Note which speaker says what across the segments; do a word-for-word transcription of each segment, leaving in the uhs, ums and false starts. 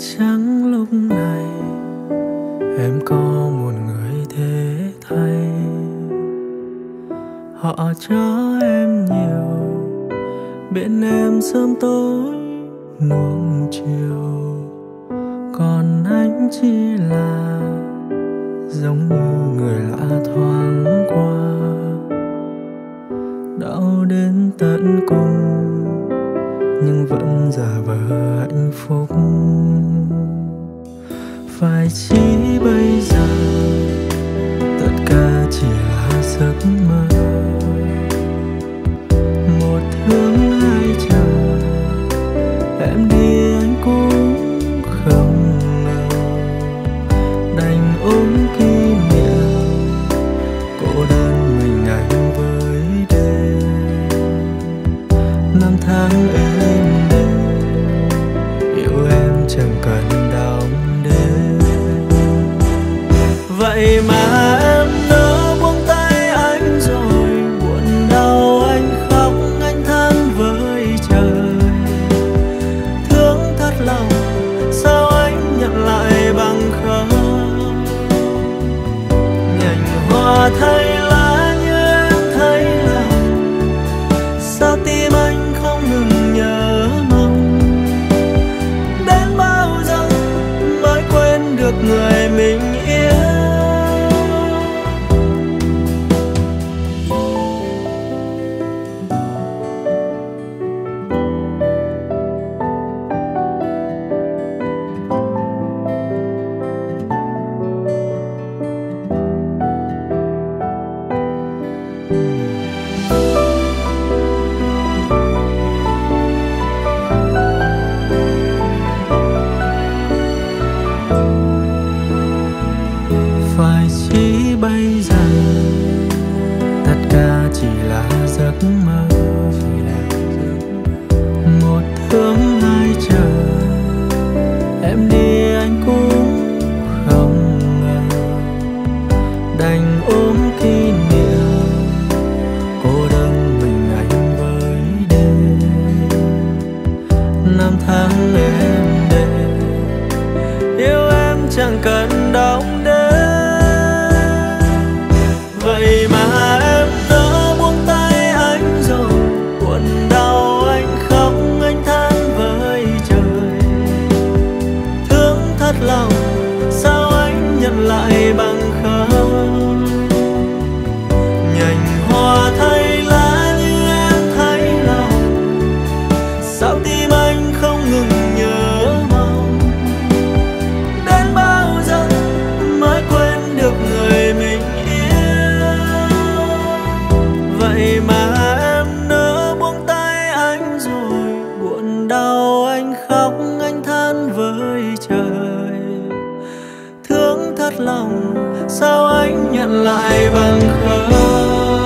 Speaker 1: chăng lúc này em có một người thế thay, họ cho em nhiều, bên em sớm tối nuông chiều, còn anh chỉ là giống như người lạ thoáng qua, đau đến tận cùng nhưng vẫn giả vờ hạnh phúc. Phải chỉ bây giờ tất cả chỉ là giấc mơ, một thương hai chờ, em đi anh cũng không ngờ, đành ôm kỷ niệm cô đơn mình anh với đêm. Năm tháng êm đềm yêu em chẳng cần đong đếm, vậy mà em nỡ buông tay anh rồi, buồn đau anh khóc anh than với trời. Thương thật lòng sao anh nhận lại bằng không, nhành hoa thay lá như em thấy lòng, sao tim anh không ngừng nhớ mong. Đến bao giờ mới quên được người mình yêu. Phải chỉ bây giờ tất cả chỉ là giấc mơ, một thương hai chờ, em đi anh cũng không ngờ, đành ôm kỷ niệm cô đơn mình anh với đêm. Năm tháng êm đềm yêu em chẳng cần đong đếm, vậy mà em nỡ buông tay anh rồi, buồn đau anh khóc anh than với trời. Thương thật lòng sao anh nhận lại bằng không, nhành hoa thay lá như em thấy lòng, sao tim anh không ngừng nhớ mong. Đến bao giờ mới quên được người mình yêu, vậy mà em nỡ buông tay anh rồi, buồn đau anh khóc anh than với trời. Thương thật lòng sao anh nhận lại bằng không,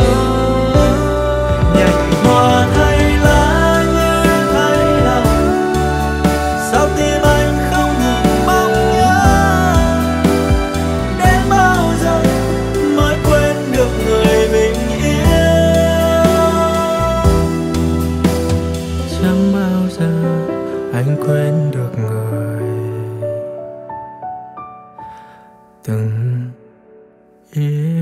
Speaker 1: nhành hoa thay lá như em thấy lòng, sao tim anh không ngừng mong nhớ. Đến bao giờ mới quên được người mình yêu, chẳng bao giờ anh quên được người từng yêu.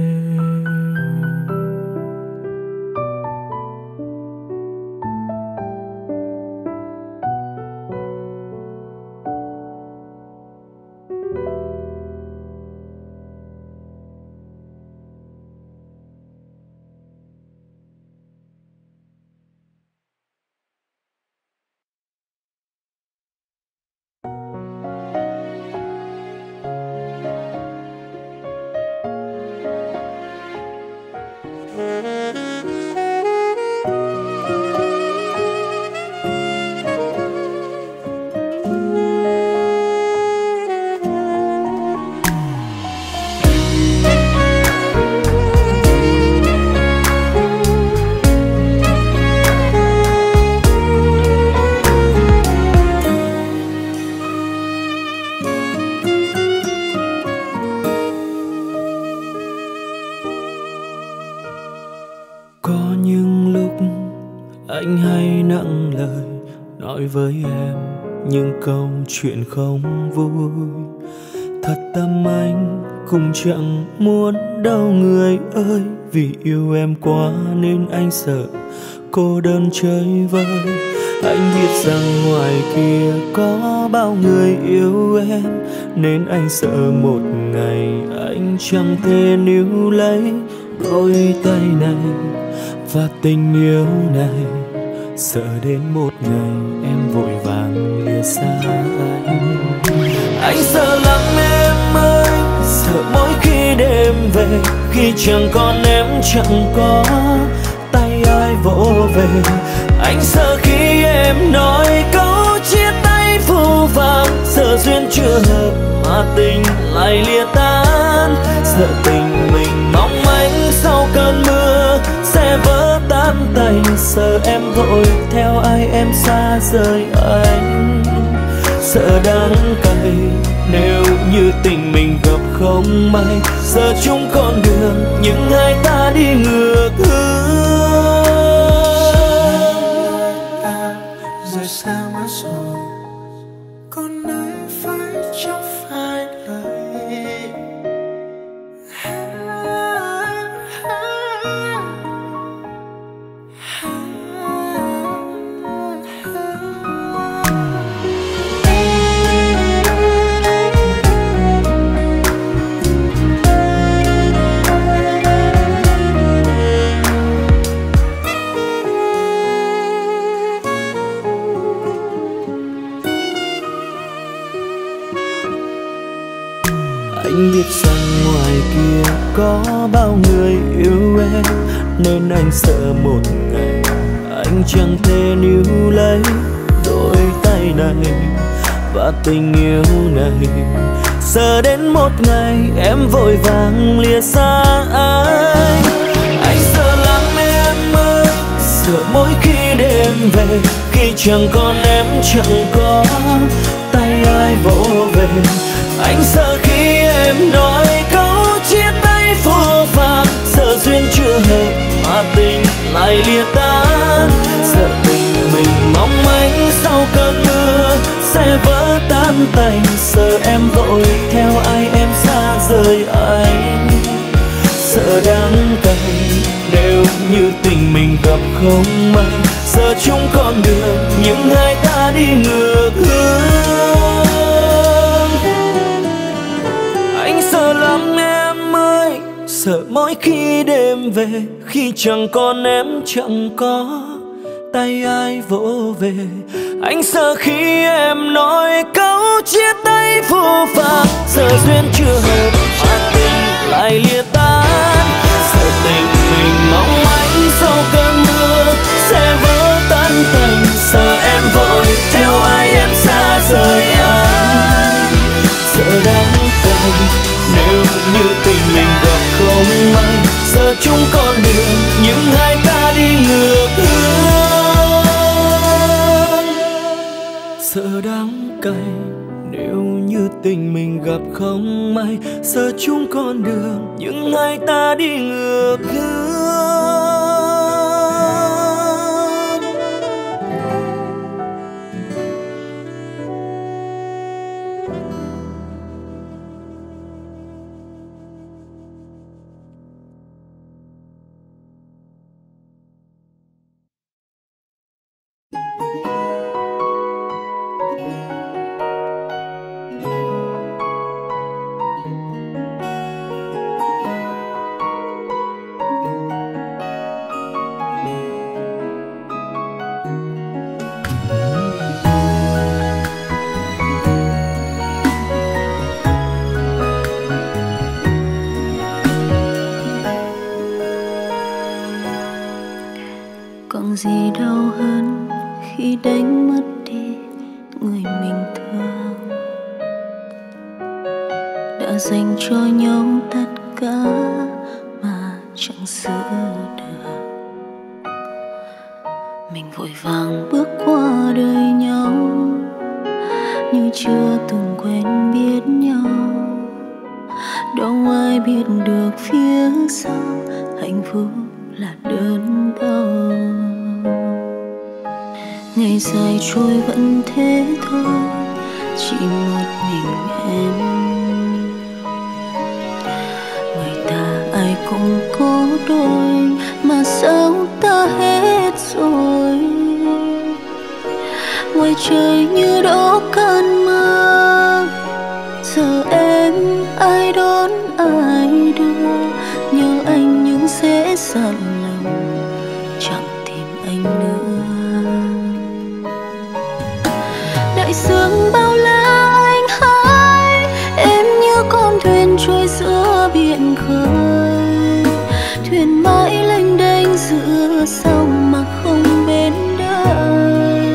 Speaker 1: Có những lúc anh hay nặng lời nói với em những câu chuyện không vui. Thật tâm anh cũng chẳng muốn đâu người ơi, vì yêu em quá nên anh sợ cô đơn chơi vơi. Anh biết rằng ngoài kia có bao người yêu em, nên anh sợ một ngày anh chẳng thể níu lấy đôi tay này và tình yêu này. Sợ đến một ngày em vội vàng lìa xa anh. Anh sợ lắm em ơi, sợ mỗi khi đêm về, khi chẳng còn em chẳng có tay ai vỗ về. Anh sợ khi em nói câu chia tay phũ phàng, sợ duyên chưa hợp mà tình lại lìa tan. Sợ tình mình mong manh sau cơn mưa sẽ vỡ tan tành. Sợ em vội theo ai em xa rời anh. Sợ đắng cay nếu như tình mình gặp không may, giờ chung con đường nhưng hai ta đi ngược hướng.
Speaker 2: Ta rời xa mất rồi, còn nơi phải chẳng phải lời.
Speaker 1: Anh biết rằng ngoài kia có bao người yêu em, nên anh sợ một ngày anh chẳng thể níu lấy đôi tay này và tình yêu này. Sợ đến một ngày em vội vàng lìa xa anh. Anh sợ lắm em ơi, sợ mỗi khi đêm về, khi chẳng còn em chẳng có tay ai vỗ về. Anh sợ khi em nói câu chia tay phũ phàng, sợ duyên chưa hợp mà tình lại lìa tan. Sợ tình mình mong manh sau cơn mưa sẽ vỡ tan tành. Sợ em vội theo ai em xa rời anh. Sợ đắng cay nếu như tình mình gặp không may, giờ chung con đường nhưng hai ta đi ngược hướng. Anh sợ lắm em ơi, sợ mỗi khi đêm về, khi chẳng còn em chẳng có tay ai vỗ về. Anh sợ khi em nói câu chia tay phũ phàng, sợ duyên chưa hợp mà tình lại lìa tan. Sợ tình mình mong manh sau cơn mưa sẽ vỡ tan tành. Sợ em vội theo ai em xa rời anh. Sợ đắng cay nếu như tình mình gặp không may, giờ chung con đường nhưng hai ta đi ngược hướng. Sợ đắng cay nếu như tình mình gặp không may, giờ chung con đường nhưng hai ta đi ngược hướng.
Speaker 3: Còn gì đau hơn khi đánh mất đi người mình thương, đã dành cho nhau tất cả mà chẳng giữ được. Mình vội vàng bước qua đời nhau như chưa từng quen biết nhau. Đâu ai biết được phía sau hạnh phúc là đớn đau. Ngày dài trôi vẫn thế thôi, chỉ một mình em. Người ta ai cũng có đôi, mà sao ta hết rồi. Ngoài trời như đổ cơn mưa, giờ em ai đón ai đưa. Nhớ anh nhưng sẽ dặn lòng, chẳng tìm anh nữa. Đại dương bao la anh hãi, em như con thuyền trôi giữa biển khơi. Thuyền mãi lênh đênh giữa sông mà không bến đời.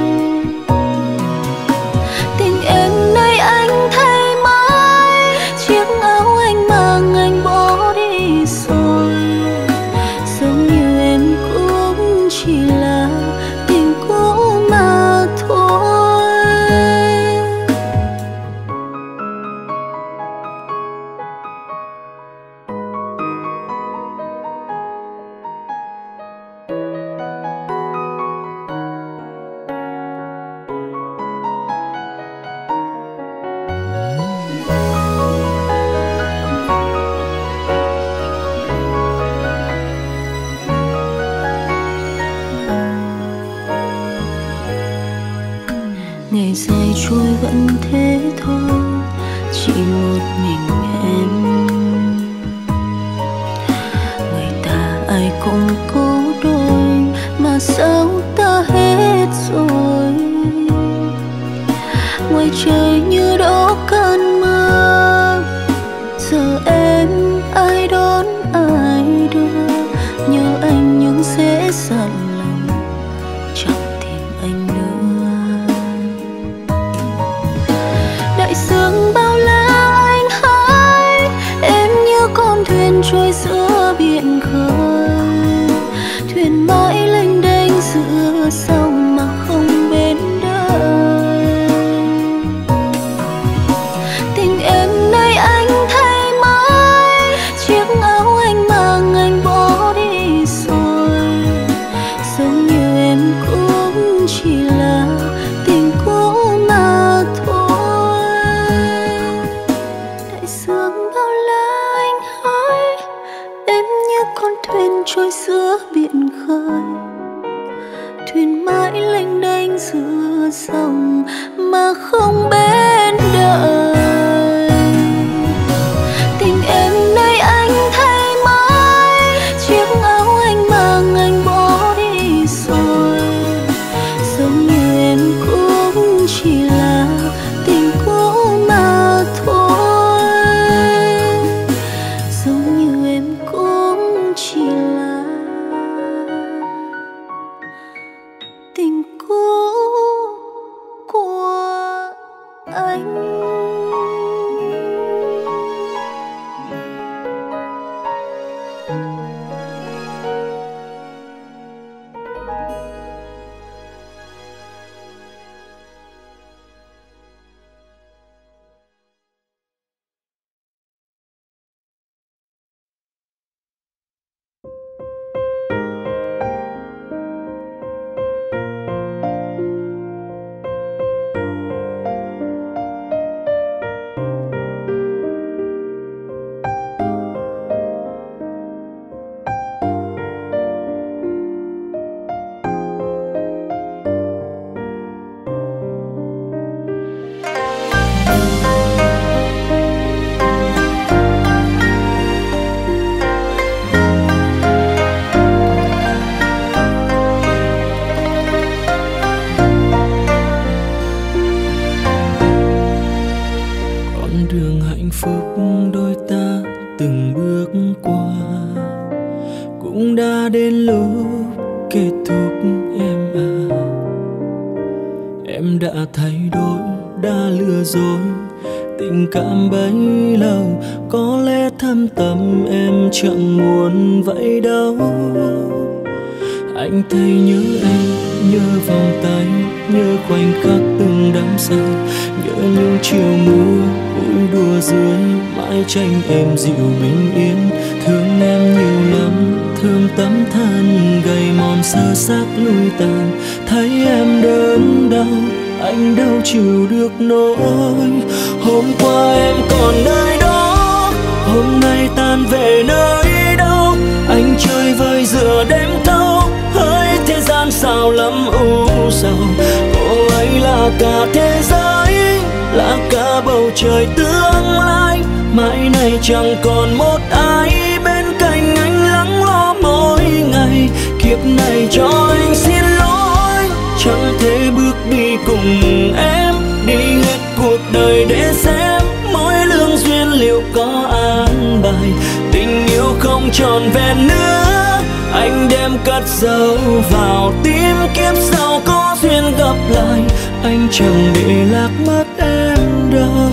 Speaker 3: Tình em nơi anh thay mãi, chiếc áo anh mang anh bỏ đi rồi. Giống như em cũng chỉ là tình cũ mà thôi. Ngày dài trôi vẫn thế thôi, chỉ một mình em. Người ta ai cũng có đôi, mà sao ta hết rồi. Ngoài trời như đổ cơn mưa, giờ em ai đón ai đưa. Nhớ anh nhưng sẽ dặn lòng, chẳng tìm anh nữa. Đại dương bao la anh hãi, em như con thuyền trôi giữa biển khơi. Thuyền mãi lênh đênh giữa sông mà không bến đời. Tình em nơi anh thay mãi, chiếc áo anh mang anh bỏ đi rồi. Giống như em cũng chỉ là tình cũ mà thôi. Đại dương bao la anh hãi, em như con thuyền trôi giữa biển khơi. Thuyền mãi lênh đênh giữa sông mà không bến đời. Tình em nơi anh thay mãi, chiếc áo anh mang anh bỏ đi rồi. Giống như em cũng chỉ là tình cũ mà thôi. Giống như em cũng chỉ là tình cũ của anh.
Speaker 1: đến lúc kết thúc em à. Em đã thay đổi, đã lừa dối, tình cảm bấy lâu có lẽ thâm tâm em chẳng muốn vậy đâu. Anh thấy nhớ em, nhớ vòng tay, nhớ khoảnh khắc từng đắm say, nhớ những chiều mưa vui đùa dưới mái tranh em dịu bình yên. Thương em nhiều lắm, thương tấm thân gầy mòn sơ xác lui tàn, thấy em đớn đau, anh đâu chịu được nỗi. Hôm qua em còn nơi đó, hôm nay tan về nơi đâu. Anh chơi vơi giữa đêm thâu, hỡi thế gian sao lắm u sầu. Cô ấy là cả thế giới, là cả bầu trời tương lai. Mãi này chẳng còn một ai bên cạnh anh lắng lo mỗi ngày. Kiếp này cho anh xin lỗi, chẳng thể bước đi cùng em. Đi hết cuộc đời để xem mỗi lương duyên liệu có an bài. Tình yêu không tròn vẹn nữa, anh đem cất giấu vào tim. Kiếp sau có duyên gặp lại, anh chẳng để lạc mất em đâu.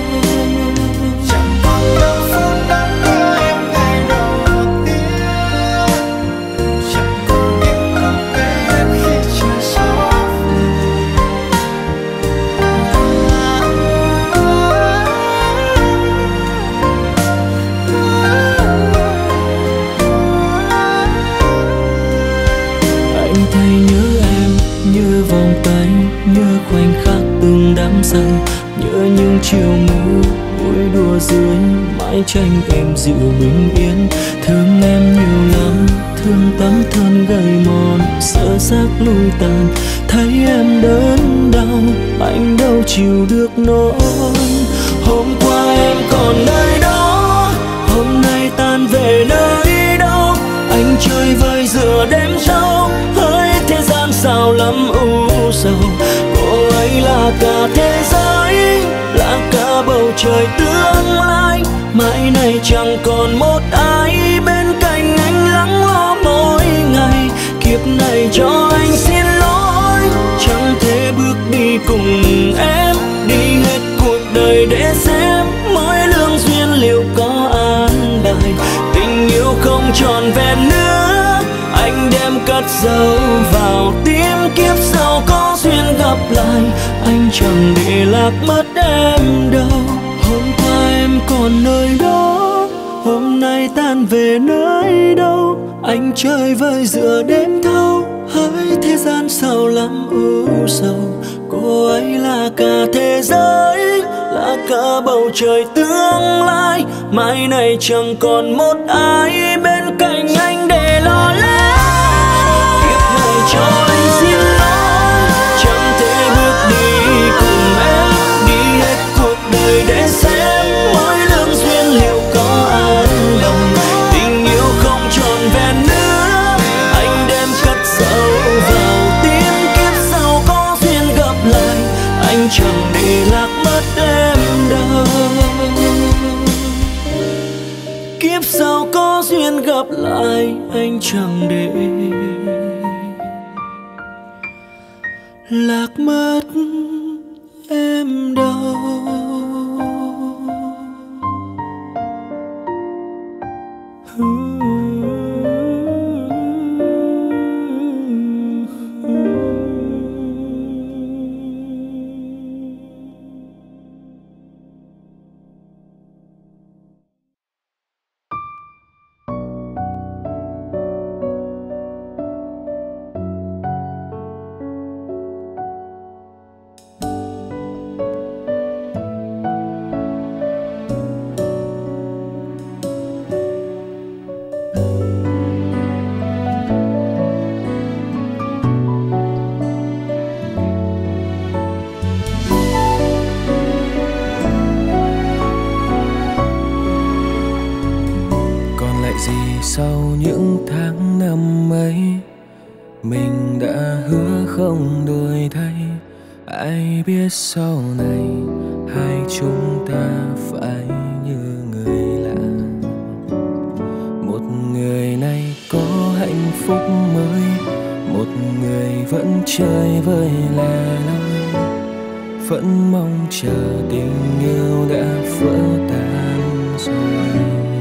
Speaker 1: Say, nhớ những chiều mưa vui đùa dưới mái tranh em dịu bình yên. Thương em nhiều lắm, thương tấm thân gầy mòn, sợ xác lui tàn. Thấy em đớn đau, anh đâu chịu được nỗi. Hôm qua em còn nơi đó, hôm nay tan về nơi đâu. Anh chơi vơi giữa đêm sâu, hỡi thế gian sao lắm u sầu. Cô ấy là cả thế giới, là cả bầu trời tương lai. Mãi này chẳng còn một ai bên cạnh anh lắng lo mỗi ngày. Kiếp này cho anh xin lỗi, chẳng thể bước đi cùng em. Đi hết cuộc đời để xem mỗi lương duyên liệu có an bài. Tình yêu không tròn vẹn nữa, anh đem cất giấu vào tim. Kiếp sau có duyên gặp lại, anh chẳng để lạc mất em đâu. Hôm qua em còn nơi đó, hôm nay tan về nơi đâu. Anh chơi vơi giữa đêm thâu, hỡi thế gian sao lắm u sầu. Cô ấy là cả thế giới, là cả bầu trời tương lai. Mai này chẳng còn một ai bên cạnh anh để lo lắng. Kiếp này cho anh xin lỗi, chẳng thể bước đi cùng em. Đi hết cuộc đời để xem mỗi lương duyên liệu có an lòng. Tình yêu không tròn vẹn nữa, anh đem cất giấu vào tim. Kiếp sau có duyên gặp lại, anh chẳng để lạc mất em đâu. Kiếp sau có duyên gặp lại, anh chẳng để lạc mất em đâu.
Speaker 4: Sau những tháng năm ấy, mình đã hứa không đổi thay. Ai biết sau này hai chúng ta phải như người lạ. Một người này có hạnh phúc mới, một người vẫn chơi vơi lẻ loi. Vẫn mong chờ tình yêu đã vỡ tan rồi.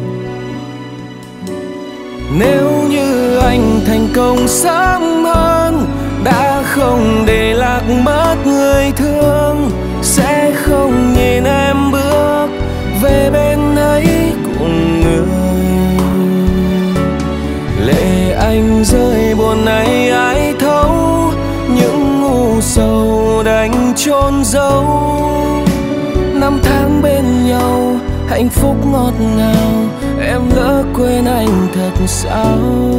Speaker 4: Nếu như anh thành công sớm hơn, đã không để lạc mất người thương, sẽ không nhìn em bước về bên ấy cùng người. Lệ anh rơi buồn này ai thấu, những ngu đành chôn giấu. Năm tháng bên nhau hạnh phúc ngọt ngào, em lỡ quên anh thật sao?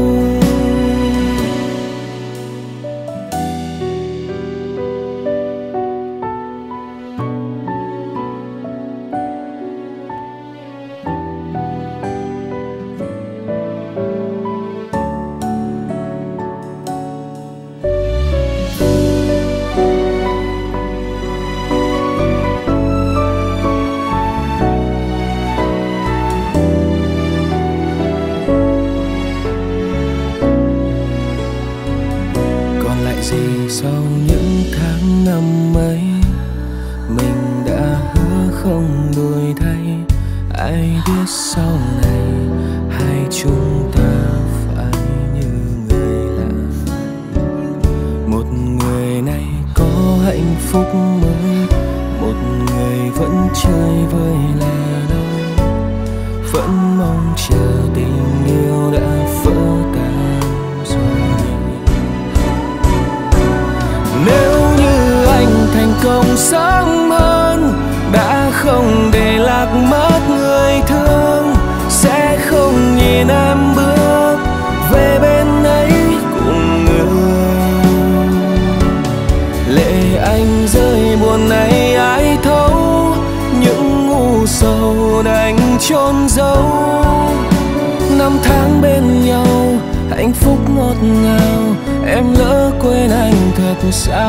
Speaker 4: Sau những tháng năm ấy, mình đã hứa không đổi thay. Ai biết sau này hai chúng ta phải như người lạ. Một người này có hạnh phúc mới, một người vẫn chơi vơi lẻ loi, vẫn mong chờ tình yêu đã vỡ tan rồi. Nếu như anh thành công sớm hơn, đã không để lạc mất người thương, sẽ không nhìn em bước về bên ấy cùng người. Lệ anh rơi buồn này ai thấu, những ngu sầu đành chôn giấu. Năm tháng bên nhau hạnh phúc ngọt ngào, em lỡ quên anh thật sao?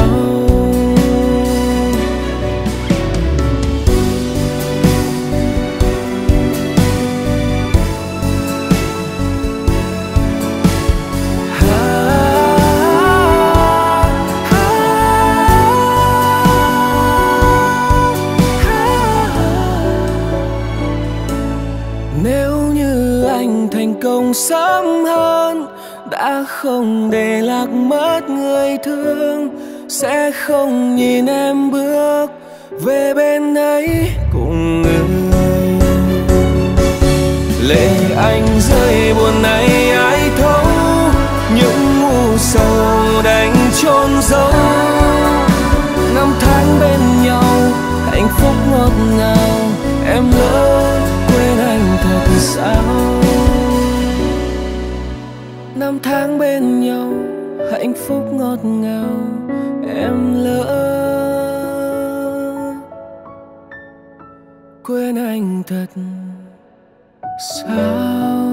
Speaker 4: Nếu như anh thành công sớm hơn, đã không để lạc mất người thương, sẽ không nhìn em bước về bên ấy cùng người. Lệ anh rơi buồn này ai thấu, những ngu sầu đành chôn giấu. Năm tháng bên nhau hạnh phúc ngọt ngào, em lỡ quên anh thật sao? Năm tháng bên nhau hạnh phúc ngọt ngào, em lỡ quên anh thật sao?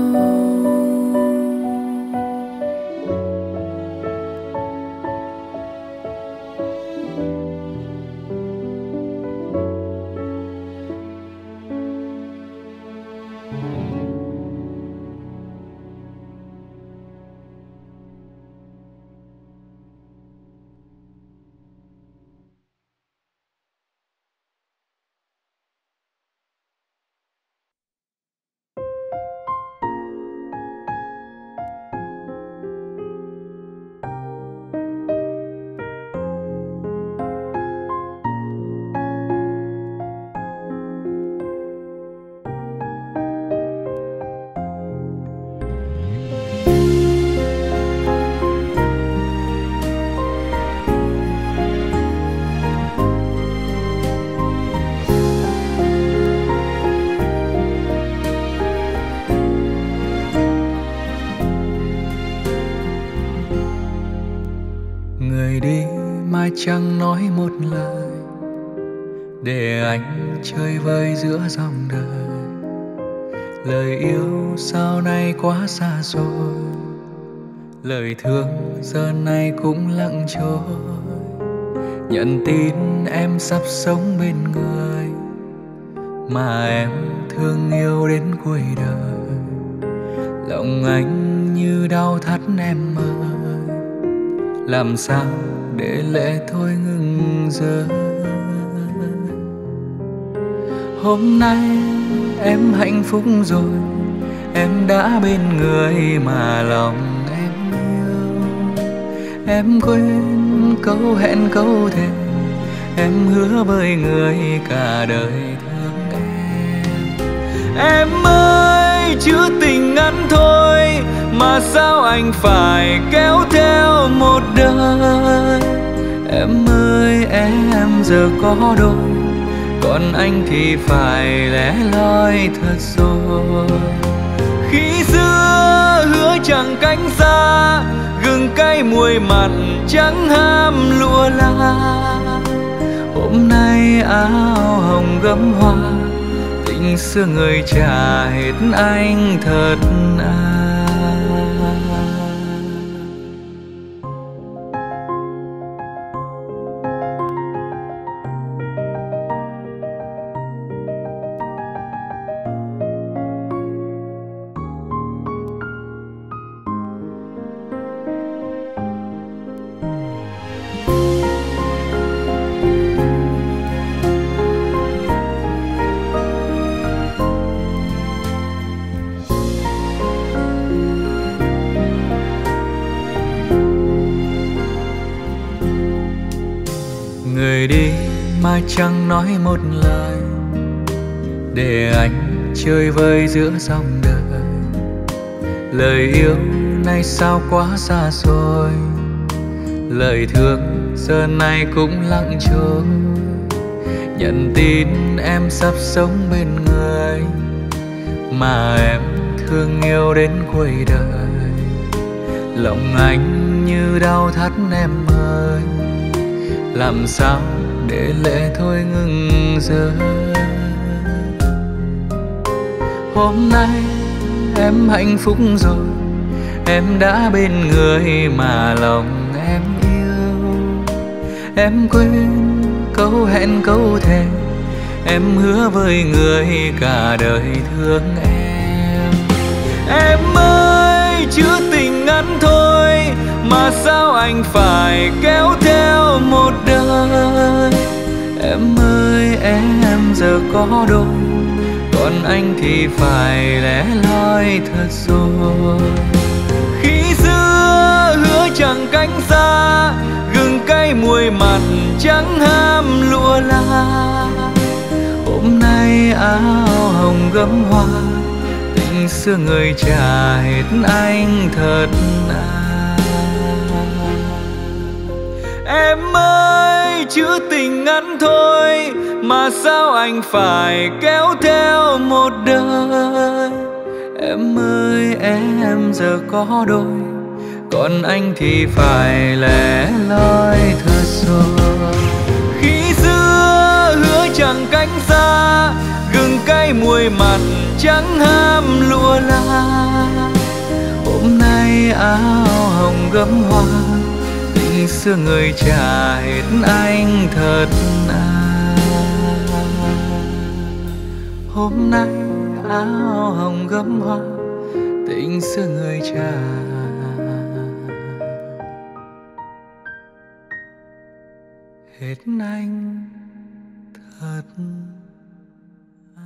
Speaker 5: Người đi mai chẳng nói một lời, để anh chơi vơi giữa dòng đời. Lời yêu sau này quá xa xôi, lời thương giờ này cũng lặng trôi. Nhận tin em sắp sống bên người mà em thương yêu đến cuối đời. Lòng anh như đau thắt em ơi, làm sao để lệ thôi ngừng rơi. Hôm nay em hạnh phúc rồi, em đã bên người mà lòng em yêu. Em quên câu hẹn câu thề, em hứa với người cả đời thương em. Em ơi, chữ tình ngắn thôi mà sao anh phải kéo theo một đời. Em ơi em giờ có đôi, còn anh thì phải lẻ loi thật rồi. Khi xưa hứa chẳng cánh xa, gừng cay muối mặn chẳng ham lụa la. Hôm nay áo hồng gấm hoa, tình xưa người trả hết anh thật à. Người đi mai chẳng nói một lời, để anh chơi vơi giữa dòng đời. Lời yêu nay sao quá xa xôi, lời thương giờ này cũng lặng trôi. Nhận tin em sắp sống bên người mà em thương yêu đến cuối đời. Lòng anh như đau thắt em ơi, làm sao để lệ thôi ngừng rơi. Hôm nay em hạnh phúc rồi, em đã bên người mà lòng em yêu. Em quên câu hẹn câu thề, em hứa với người cả đời thương em. Em ơi chữ tình ngắn thôi mà sao anh phải kéo theo một đời. Em ơi em giờ có đôi, còn anh thì phải lẻ loi thật rồi. Khi xưa hứa chẳng cánh xa, gừng cay muối mặn chẳng ham lụa la. Hôm nay áo hồng gấm hoa, tình xưa người trả hết anh thật à. Em ơi chữ tình ngắn thôi mà sao anh phải kéo theo một đời. Em ơi em giờ có đôi, còn anh thì phải lẻ loi thật rồi. Khi xưa hứa chẳng cánh xa, gừng cay muối mặn chẳng ham lụa la. Hôm nay áo hồng gấm hoa, tình xưa người trả hết anh thật à. Hôm nay áo hồng gấm hoa, tình xưa người trả hết anh thật à.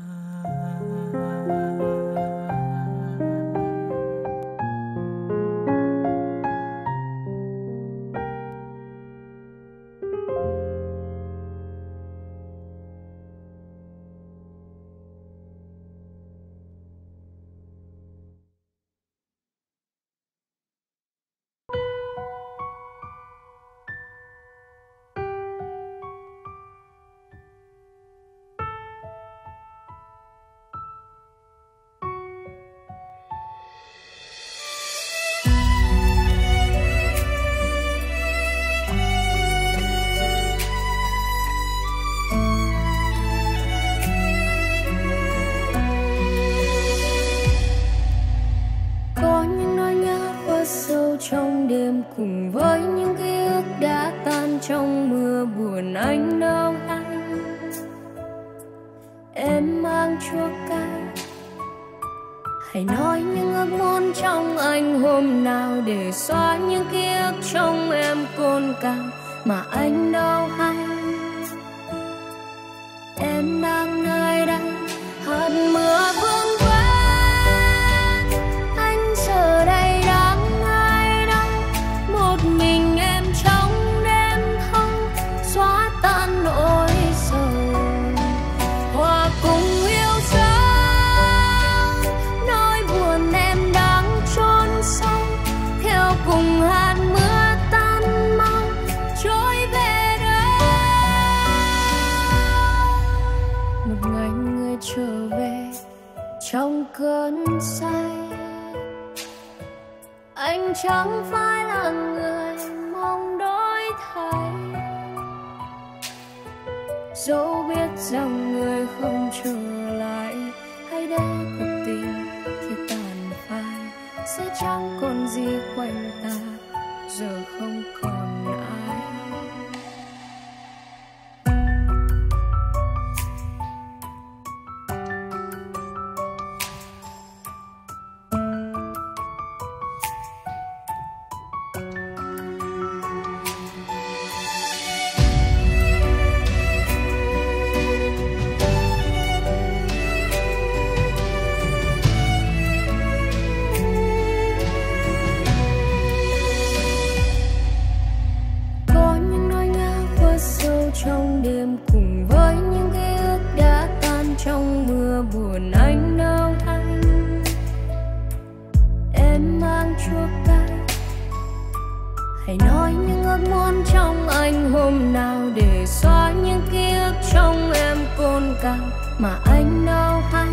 Speaker 3: Trong đêm cùng với những ký ức đã tan trong mưa buồn anh đâu hay. Em mang chua cay, hãy nói những ước muốn trong anh hôm nào để xóa những ký ức trong em cồn cào mà anh đâu hay. Em đang nơi đây hạt mưa vương vấn, anh giờ đây đang ai đâu. Một mình em trong đêm không xóa tan nỗi sầu, hòa cùng yêu dấu nỗi buồn em đang chôn sâu, theo cùng hạt mưa tan mau trôi về. chẳng phải là người mong đổi thay. Dẫu biết rằng người không trở lại, hay để cuộc tình thì tàn phai, sẽ chẳng còn gì quanh ta, giờ không còn ai. Trong đêm cùng với những ký ức đã tan trong mưa buồn, anh đâu anh em mang chuộc tay, hãy nói những ước muốn trong anh hôm nào để xóa những ký ức trong em cồn cào mà anh đâu hay.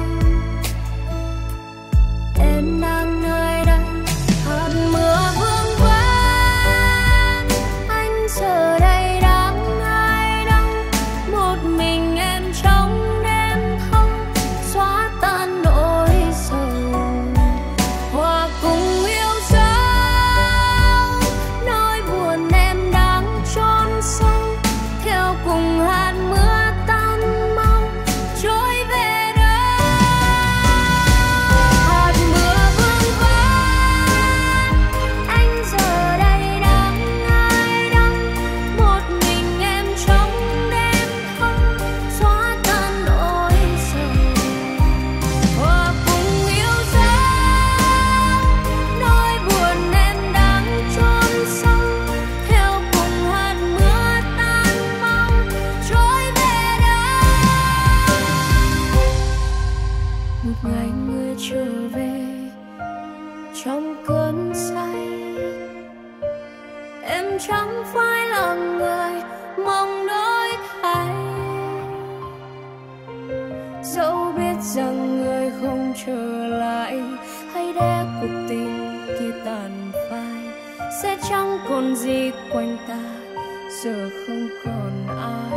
Speaker 3: Em đang nơi đây hạt mưa vương vấn, anh giờ đây mình em trong đêm không xóa tan nỗi sầu, hòa cùng yêu dấu nỗi buồn em đang chôn sâu, theo cùng hạt mưa tan mau trôi về đâu. Hạt mưa vương vấn, anh giờ đây đang ai đâu, một mình em trong ngày người trở về trong cơn say. Em chẳng phải là người mong đổi thay, dẫu biết rằng người không trở lại, hay để cuộc tình kia tàn phai, sẽ chẳng còn gì quanh ta, giờ không còn ai.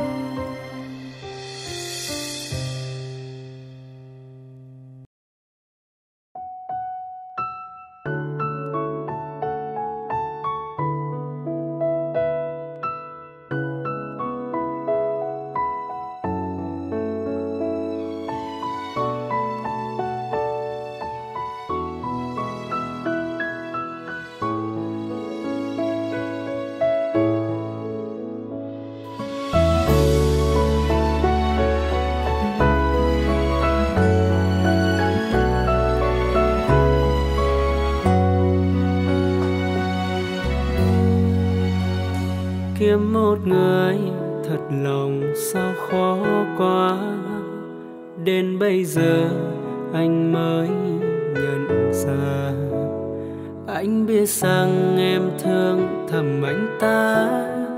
Speaker 1: Kiếm một người thật lòng sao khó quá, đến bây giờ anh mới nhận ra. Anh biết rằng em thương thầm anh ta,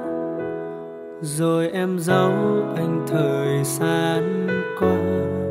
Speaker 1: rồi em giấu anh thời gian qua.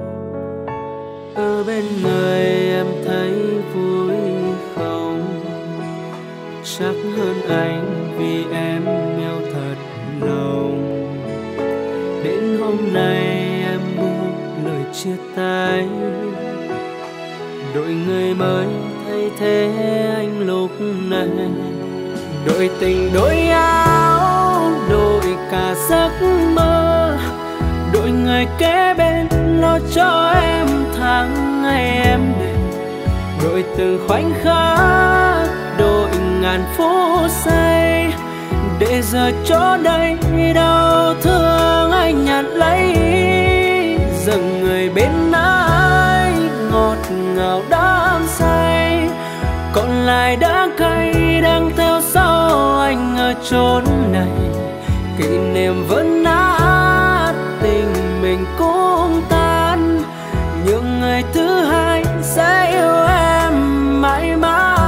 Speaker 1: Ở bên người em thấy vui không? Chắc hơn anh vì em yêu thật lòng. Đến hôm nay em buông lời chia tay, đổi người mới thay thế anh lúc này. Đổi tình đổi áo, đổi cả giấc mơ, đổi người kế bên lo cho em tháng ngày em đêm. Đổi từng khoảnh khắc, đổi ngàn phút giây, để giờ chỗ đây đau thương anh nhặt lấy. Dừng người bên anh ngọt ngào đắm say, còn lại đã cay đang theo sau anh ở chốn này. Kỷ niệm vẫn nát, tình mình cũng tan, nhưng người thứ hai sẽ yêu em mãi mãi.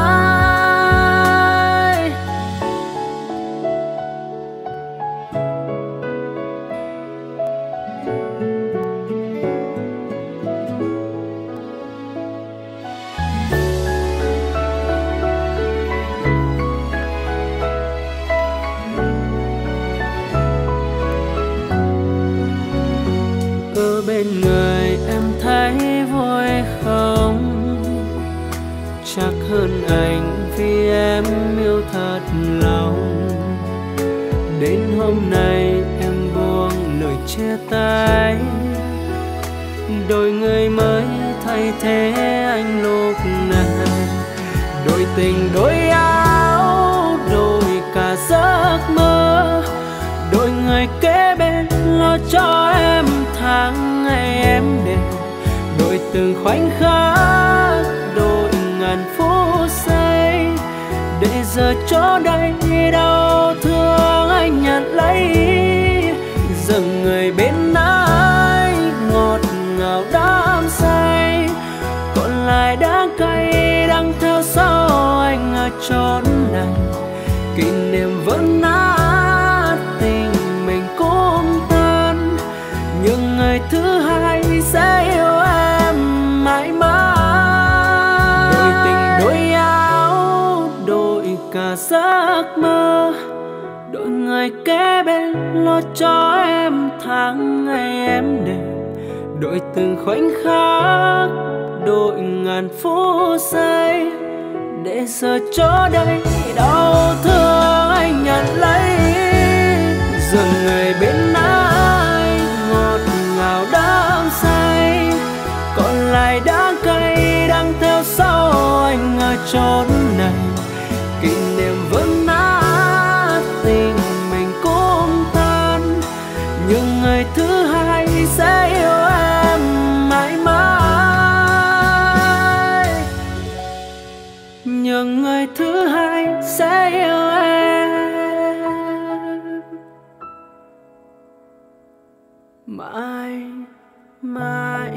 Speaker 1: bên người em thấy vui không? Chắc hơn anh vì em yêu thật lòng. Đến hôm nay em buông lời chia tay, đôi người mới thay thế anh lúc này. Đôi tình đôi áo, đôi cả giấc mơ, đôi người kế bên lo cho em tháng ngày em đều. Đôi từng khoảnh khắc, đôi ngàn phút giây, để giờ chỗ đây đau thương anh nhận lấy. Giờ người bên anh ngọt ngào đắm say, còn lại đắng cay đang theo sau anh ở chốn này. Kỷ niệm vẫn nát, tình mình cũng tan, nhưng người thứ hai sẽ yêu em mãi mãi. Đôi tình đôi áo, đôi cả giấc mơ, đôi người kế bên lo cho em tháng ngày em đều. Đôi từng khoảnh khắc, đôi ngàn phút giây, để giờ chỗ đây đau thương anh nhận lấy. Giờ người bên anh ngọt ngào đắm say, còn lại đắng cay đang theo sau anh ở chốn này. Kỷ niệm vẫn nát, tình mình cũng tan, nhưng người thứ hai sẽ yêu em mãi mãi. Nhưng người thứ hai sẽ yêu em mãi mãi.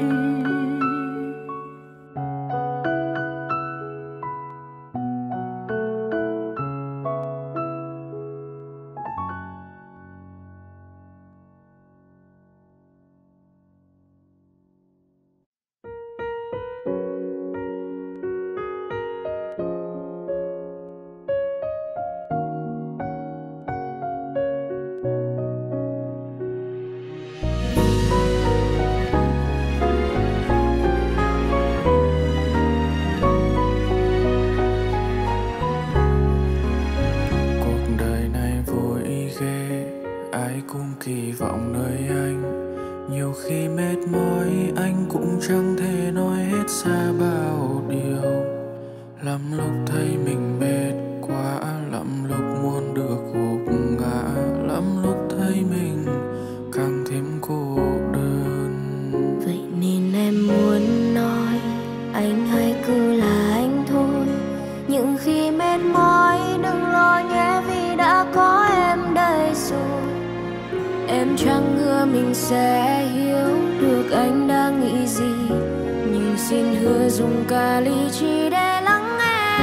Speaker 4: Kỳ vọng nơi anh, nhiều khi mệt mỏi anh cũng chẳng thể nói hết ra bao điều. Lắm lúc thấy mình mệt quá, lắm lúc muốn được gục ngã, lắm lúc thấy mình càng thêm cô đơn.
Speaker 3: Vậy nên em muốn nói anh hãy cứ là anh thôi. Những khi mệt mỏi đừng lo nhé, vì đã có em đây rồi. Em chẳng ngờ mình sẽ hiểu được anh đang nghĩ gì, nhưng xin hứa dùng cả lý trí để lắng nghe.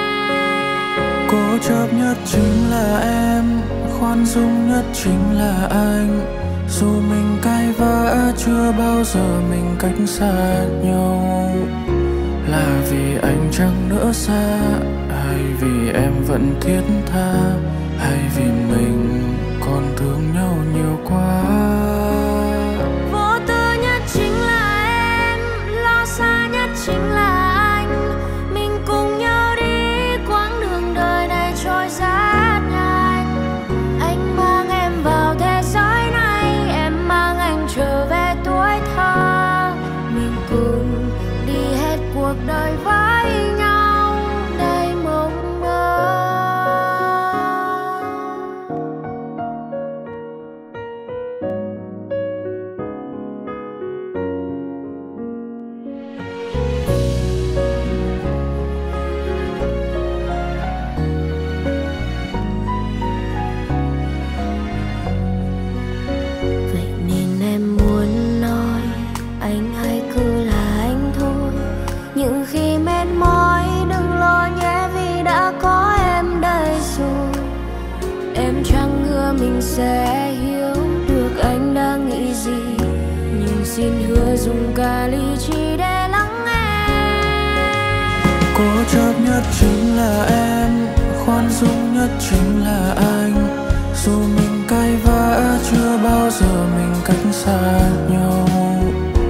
Speaker 4: Cố chấp nhất chính là em, khoan dung nhất chính là anh. Dù mình cãi vã chưa bao giờ mình cách xa nhau. Là vì anh chẳng nỡ xa, hay vì em vẫn thiết tha, hay vì mình còn thương nhau nhiều quá.
Speaker 3: Vô tư nhất chính là em, lo xa nhất chính là anh. Mình cùng nhau đi quãng đường đời này trôi rất nhanh. Anh mang em vào thế giới này, em mang anh trở về tuổi thơ. Mình cùng đi hết cuộc đời với nhau đầy mộng mơ. Mình sẽ hiểu được anh đang nghĩ gì, nhưng xin hứa dùng cả lý trí để lắng nghe.
Speaker 4: Cố chấp nhất chính là em, khoan dung nhất chính là anh. Dù mình cãi vã chưa bao giờ mình cách xa nhau.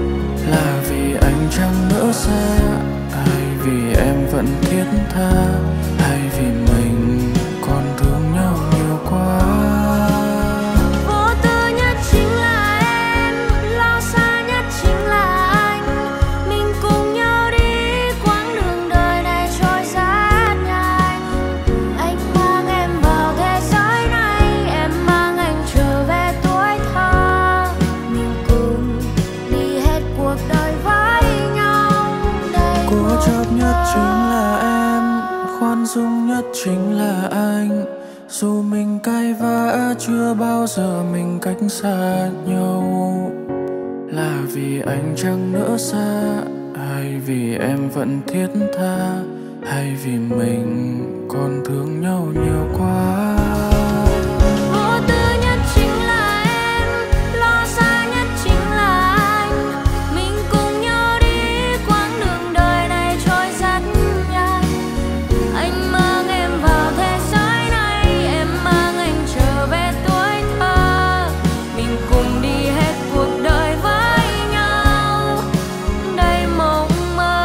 Speaker 4: Là vì anh chẳng nỡ xa, hay vì em vẫn thiết tha, hay vì mình còn thương nhau nhiều quá.
Speaker 3: Vô tư nhất chính là em, lo xa nhất chính là anh. Mình cùng nhau đi quãng đường đời này trôi rất nhanh. Anh mang em vào thế giới này, em mang anh trở về tuổi thơ. Mình cùng đi hết cuộc đời với nhau. Đây
Speaker 4: Cố chấp nhất chính là em, khoan dung nhất chính là anh. Dù mình cãi vã chưa bao giờ mình cách xa nhau. Là vì anh chẳng nỡ xa, hay vì em vẫn thiết tha, hay vì mình còn thương nhau nhiều quá.
Speaker 3: vô tư nhất chính là em, lo xa nhất chính là anh. Mình cùng nhau đi quãng đường đời này trôi rất nhanh. Anh mang em vào thế giới này, em mang anh trở về tuổi thơ. Mình cùng đi hết cuộc đời với nhau, đầy mộng mơ.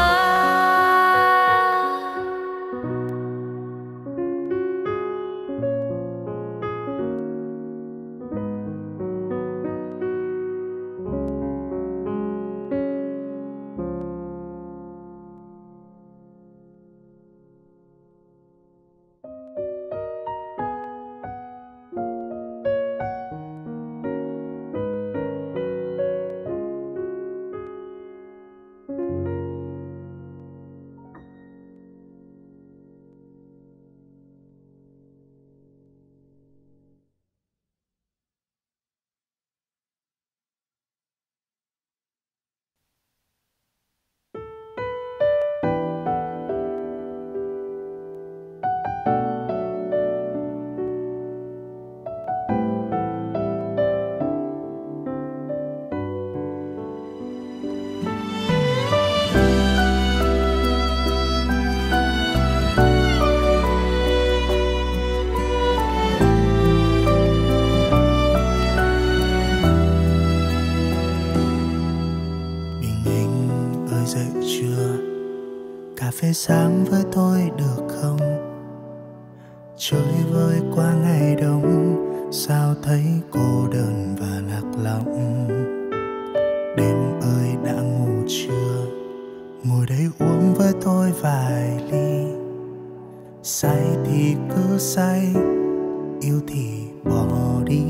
Speaker 2: Bình minh ơi dậy chưa, cà phê sáng với tôi được không? Chơi vơi qua ngày đông, sao thấy cô đơn và lạc lõng. Đêm ơi đã ngủ chưa, ngồi đây uống với tôi vài ly. Say thì cứ say, yêu thì bỏ đi.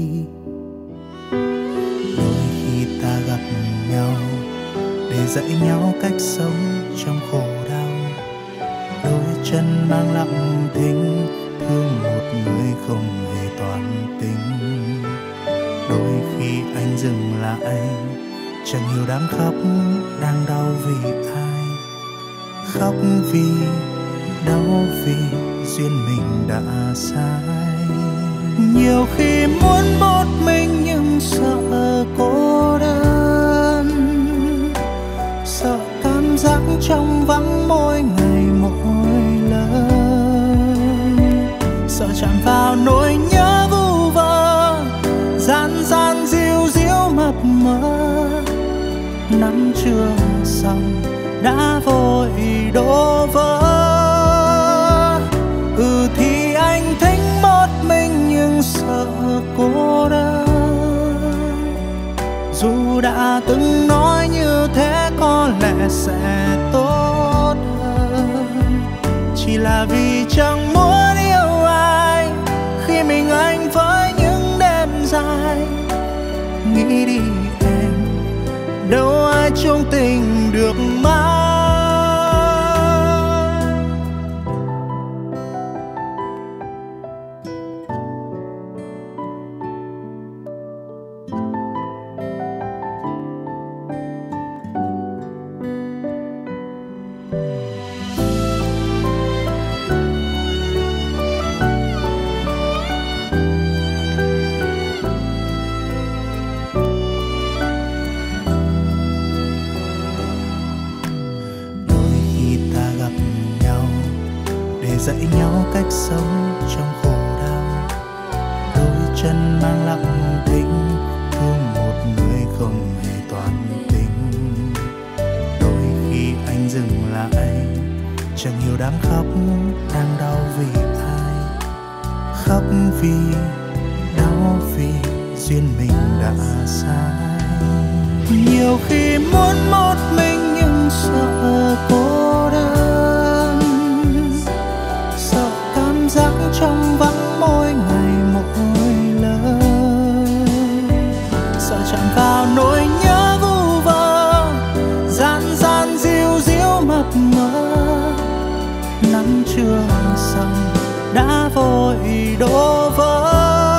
Speaker 2: Đôi khi ta gặp nhau để dạy nhau cách sống trong khổ đau. Đôi chân mang lặng thinh, thương một người không hề toan tính. Đôi khi anh dừng lại, chẳng hiểu đang khóc, đang đau vì ai. Khóc vì, đau vì duyên mình đã sai. Nhiều khi muốn một mình nhưng sợ cô đơn, sợ cảm giác trong vắng mỗi ngày mỗi lần. Sợ chạm vào nỗi nhớ vu vơ, gian gian díu díu mập mờ. Nắm chưa xong đã vội đổ vỡ. Ừ thì anh thích một mình nhưng sợ cô đơn. Dù đã từng nói như thế có lẽ sẽ tốt hơn, chỉ là vì chẳng muốn yêu ai khi mình anh với những đêm dài. Nghĩ đi em, đâu ai chung tình được mãi. Dạy nhau cách sống trong khổ đau. Đôi chân mang lặng thinh, thương một người không hề toan tính. chẳng hiểu đang khóc, đang đau vì ai. Khóc vì đau vì duyên mình đã sai. Nhiều khi muốn một mình nhưng sợ cô đơn, sợ cảm giác trong vắng mỗi ngày mỗi lời, sợ chạm vào nỗi nhớ vu vơ, gian gian díu díu mập mờ. Nắng chưa xong đã vội đổ vỡ.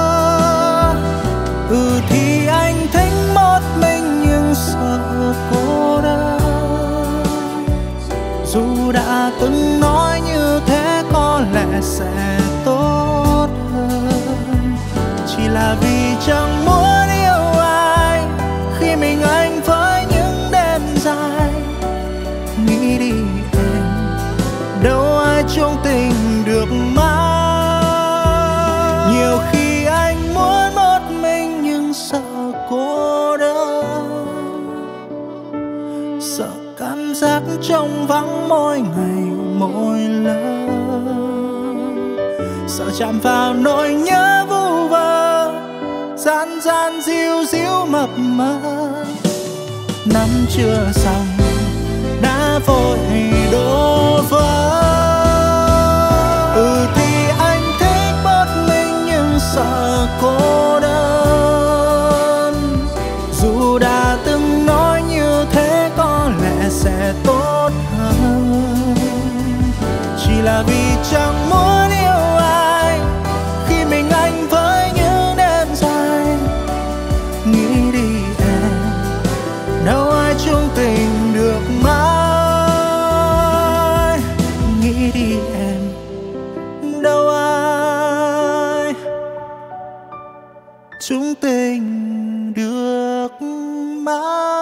Speaker 2: Ừ thì anh thích một mình nhưng sợ cô đơn. Dù đã từng nói như thế có lẽ sẽ tốt hơn, chỉ là vì chẳng muốn yêu ai khi mình anh với những đêm dài. Nghĩ đi em, đâu ai chung tình được mãi. Nhiều khi anh muốn một mình nhưng sợ cô đơn, sợ cảm giác trong vắng mỗi ngày mỗi lời, sợ chạm vào nỗi nhớ vu vơ, gian gian díu díu mập mờ. Năm chưa xong đã vội đổ vỡ. Ừ thì anh thích một mình nhưng sợ cô đơn. Dù đã từng nói như thế có lẽ sẽ tốt hơn, chỉ là vì chẳng muốn yêu ai khi mình anh với những đêm dài. Nghĩ đi em, đâu ai chung tình được mãi. Nghĩ đi em, đâu ai chung tình được mãi.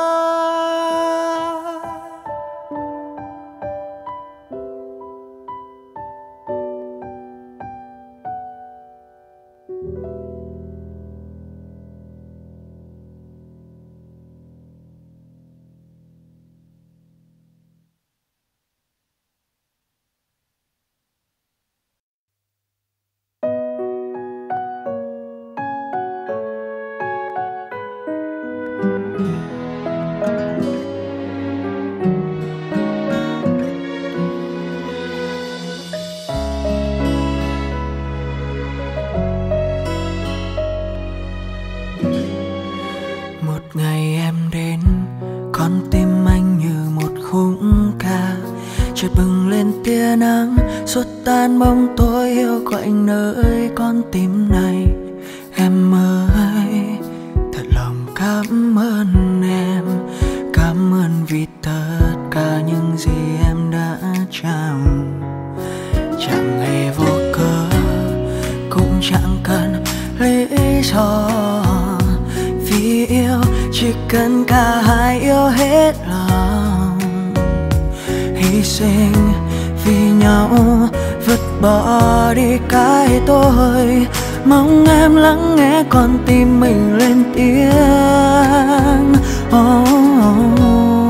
Speaker 1: Một ngày em đến, con tim anh như một khúc ca, chợt bừng lên tia nắng, xua tan bóng tối yêu quạnh nơi con tim này. Em ơi, thật lòng cảm ơn em, cảm ơn vì tất cả những gì em đã trao. Chẳng hề vô cớ, cũng chẳng cần lý do, vì yêu chỉ cần cả hai yêu hết lòng. Hy sinh vì nhau, vứt bỏ đi cái tôi, mong em lắng nghe con tim mình lên tiếng. Oh, oh.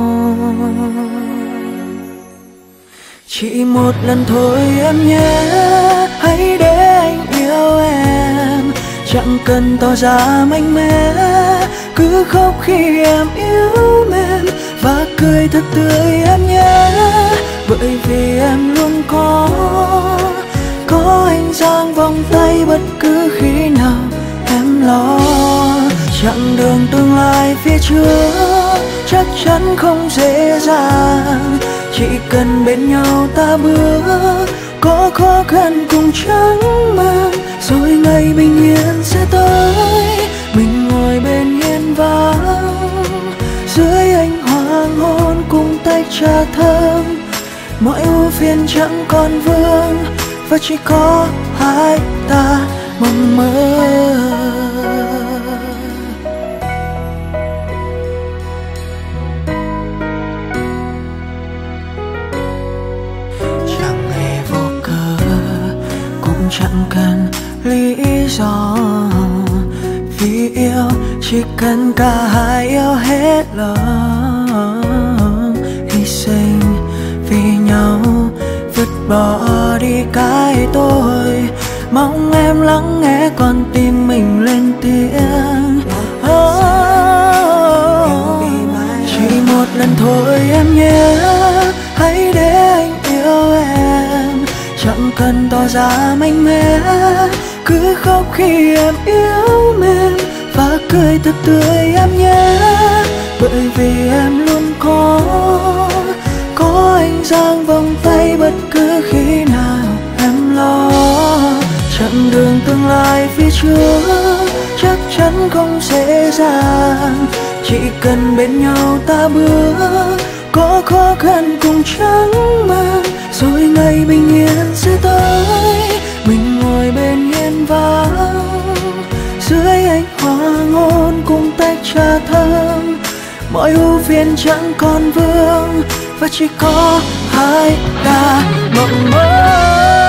Speaker 1: Chỉ một lần thôi em nhé, hãy để anh yêu em, chẳng cần tỏ ra mạnh mẽ, cứ khóc khi em yêu em và cười thật tươi em nhé. Bởi vì em luôn có, có anh giang vòng tay bất cứ khi nào em lo. Chặng đường tương lai phía trước chắc chắn không dễ dàng, chỉ cần bên nhau ta bước, có khó khăn cùng chẳng mang, rồi ngày bình yên sẽ tới. Mình ngồi bên hiên vắng, dưới ánh hoàng hôn cùng tách trà thơm, mọi ưu phiền chẳng còn vương, và chỉ có hai ta mong mơ. Chẳng hề vô cớ, cũng chẳng cần lý do, vì yêu chỉ cần cả hai yêu hết lòng. Hy sinh vì nhau, vứt bỏ đi cái tôi. Mong em lắng nghe con tim mình lên tiếng. Oh, chỉ một lần thôi em nhé, hãy để anh yêu em. Chẳng cần tỏ ra mạnh mẽ, cứ khóc khi em yếu mềm và cười thật tươi em nhé. Bởi vì em luôn có, có anh dang vòng tay bất cứ khi nào em lo. Chặng đường tương lai phía trước chắc chắn không dễ dàng, chỉ cần bên nhau ta bước, có khó khăn cùng chẳng mang, rồi ngày bình yên sẽ tới. Mình ngồi bên hiên vắng, dưới ánh hoàng hôn cùng tách trà thơm. Mọi ưu phiền chẳng còn vương, và chỉ có hai ta mộng mơ.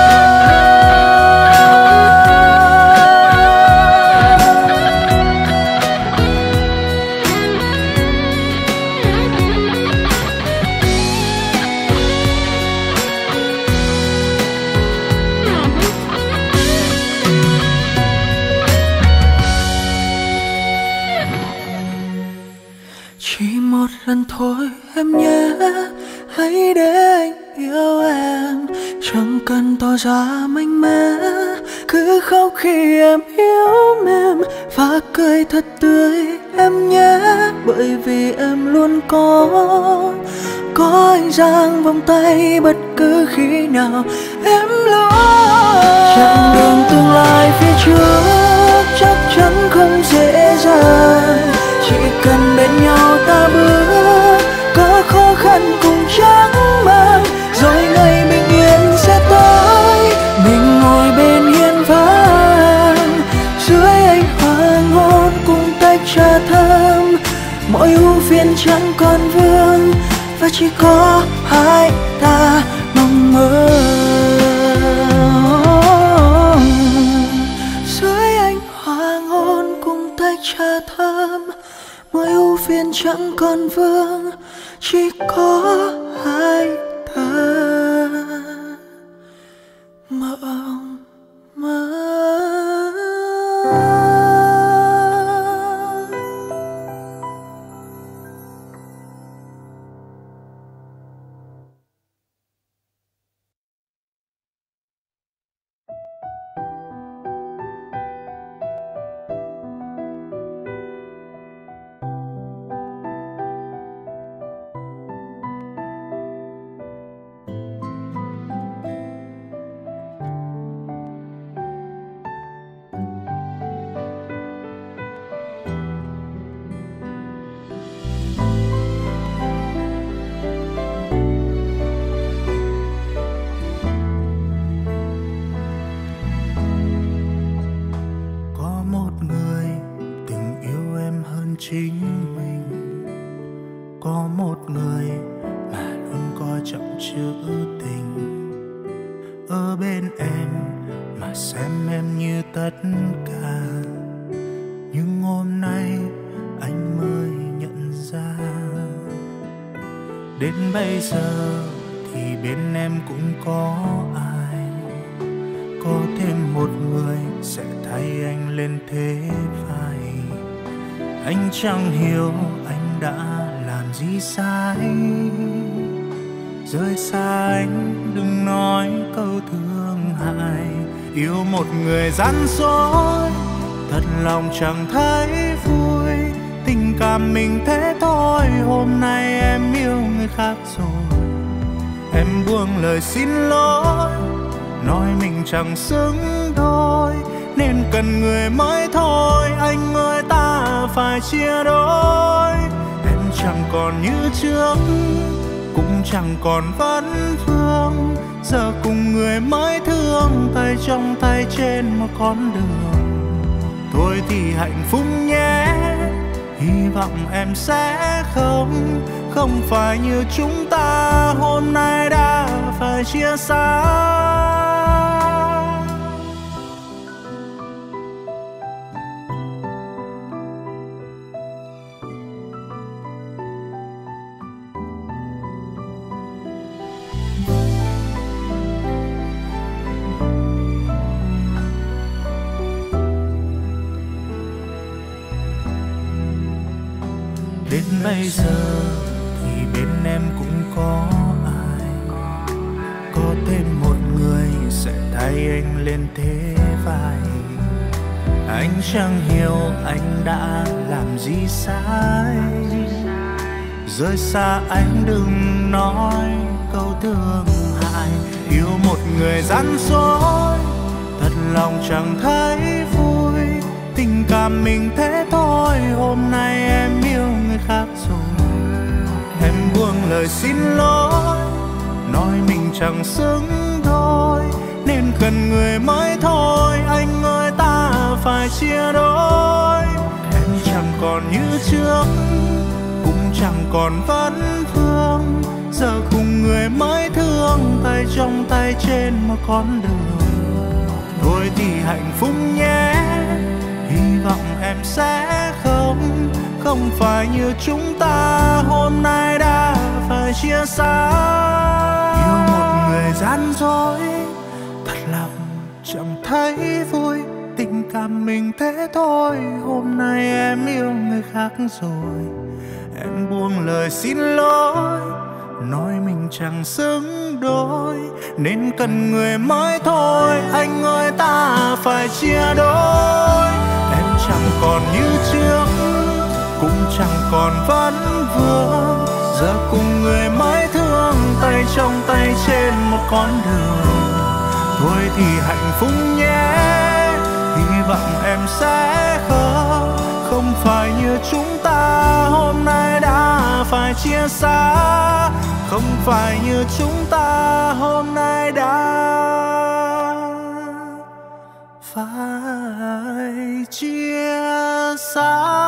Speaker 1: Chỉ một lần thôi em nhé, hãy để anh yêu em. Chẳng cần tỏ ra mạnh mẽ, cứ khóc khi em yếu mềm và cười thật tươi em nhé. Bởi vì em luôn có, có anh dang vòng tay bất cứ khi nào em lo. Chặng đường tương lai phía trước chắc chắn không dễ dàng, chỉ cần bên nhau ta bước, có khó khăn cùng chẳng mang, rồi ngày bình yên sẽ tới. Mình ngồi bên hiên vắng, dưới ánh hoàng hôn cùng tách trà thơm. Mọi ưu phiền chẳng còn vương, và chỉ có hai ta mong mơ. Dưới ánh hoàng hôn cùng tách trà thơm, mọi ưu phiền chẳng còn vương, chỉ có hai ta mộng mơ.
Speaker 2: Chính mình có một người mà luôn coi trọng chữ tình, ở bên em mà xem em như tất cả. Nhưng hôm nay anh mới nhận ra, đến bây giờ thì bên em cũng có ai, có thêm một người sẽ thay anh lên thế vai. Anh chẳng hiểu anh đã làm gì sai, rời xa anh đừng nói câu thương hại. Yêu một người gian dối, thật lòng chẳng thấy vui. Tình cảm mình thế thôi, hôm nay em yêu người khác rồi. Em buông lời xin lỗi, nói mình chẳng xứng đôi, nên cần người mới thôi. Anh ơi ta phải chia đôi. Em chẳng còn như trước, cũng chẳng còn vấn vương. Giờ cùng người mới thương, tay trong tay trên một con đường. Thôi thì hạnh phúc nhé, hy vọng em sẽ không, không phải như chúng ta hôm nay đã phải chia xa. bây giờ thì bên em cũng có ai, có thêm một người sẽ thay anh lên thế vai. Anh chẳng hiểu anh đã làm gì sai, rời xa anh đừng nói câu thương hại. Yêu một người gian dối, thật lòng chẳng thấy vui. Tình cảm mình thế thôi, hôm nay em yêu người khác rồi. Em buông lời xin lỗi, nói mình chẳng xứng đôi, nên cần người mới thôi. Anh ơi ta phải chia đôi. Em chẳng còn như trước, cũng chẳng còn vấn vương. Giờ cùng người mới thương, tay trong tay trên một con đường. Thôi thì hạnh phúc nhé, hy vọng em sẽ không Không phải như chúng ta hôm nay đã phải chia xa. Yêu một người gian dối, thật lòng chẳng thấy vui. Tình cảm mình thế thôi, hôm nay em yêu người khác rồi. Em buông lời xin lỗi, nói mình chẳng xứng đôi, nên cần người mới thôi. Anh ơi ta phải chia đôi. Em chẳng còn như trước, cũng chẳng còn vấn vương. Giờ cùng người mới thương, tay trong tay trên một con đường. Thôi thì hạnh phúc nhé, hy vọng em sẽ không Không phải như chúng ta hôm nay đã phải chia xa. Không phải như chúng ta hôm nay đã phải chia xa.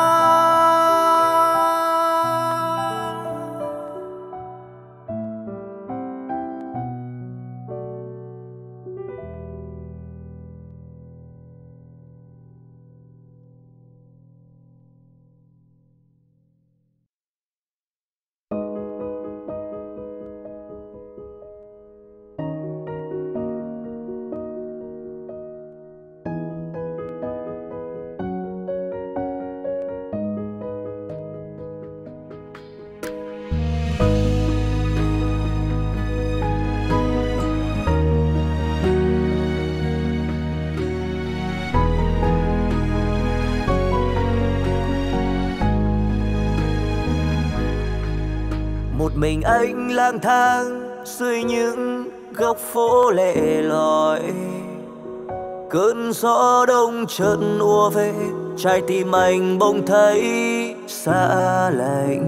Speaker 1: Một mình anh lang thang dưới những góc phố lẻ loi. Cơn gió đông chợt ùa về, trái tim anh bỗng thấy xa lạnh.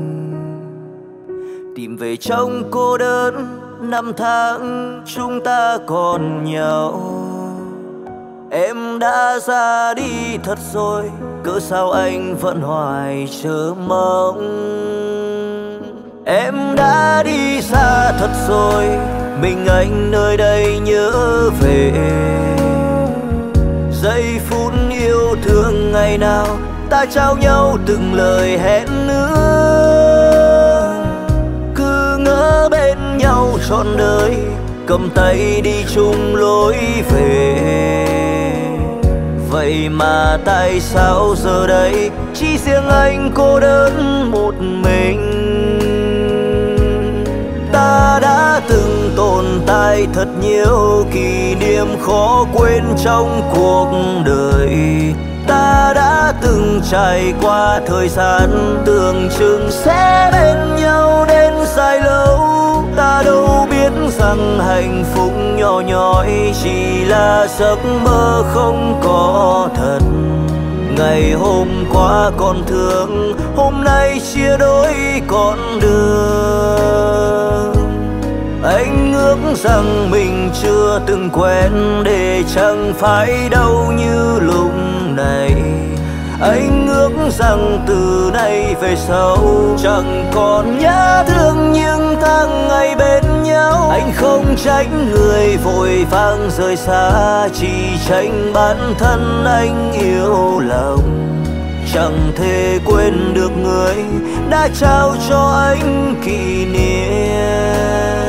Speaker 1: Tìm về trong cô đơn, năm tháng chúng ta còn nhau. Em đã ra đi thật rồi, cớ sao anh vẫn hoài chờ mong. Em đã đi xa thật rồi, mình anh nơi đây nhớ về. Giây phút yêu thương ngày nào, ta trao nhau từng lời hẹn ước. Cứ ngỡ bên nhau trọn đời, cầm tay đi chung lối về. Vậy mà tại sao giờ đây chỉ riêng anh cô đơn một mình. Ta đã từng tồn tại thật nhiều kỷ niệm khó quên trong cuộc đời. Ta đã từng trải qua thời gian tưởng chừng sẽ bên nhau đến dài lâu. Ta đâu biết rằng hạnh phúc nhỏ nhoi chỉ là giấc mơ không có thật. Ngày hôm qua còn thương, hôm nay chia đôi con đường. Anh ước rằng mình chưa từng quen để chẳng phải đau như lúc này. Anh ước rằng từ nay về sau chẳng còn nhớ thương những tháng ngày bên nhau. Anh không tránh người vội vàng rời xa, chỉ tránh bản thân anh yêu lòng. Chẳng thể quên được người đã trao cho anh kỷ niệm.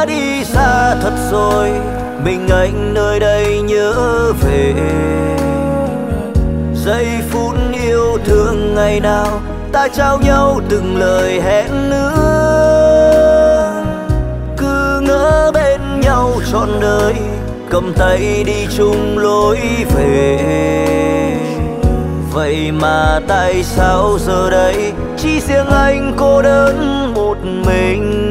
Speaker 1: đã đi xa thật rồi, mình anh nơi đây nhớ về. Giây phút yêu thương ngày nào ta trao nhau từng lời hẹn ước, cứ ngỡ bên nhau trọn đời, cầm tay đi chung lối về. Vậy mà tại sao giờ đây chỉ riêng anh cô đơn một mình?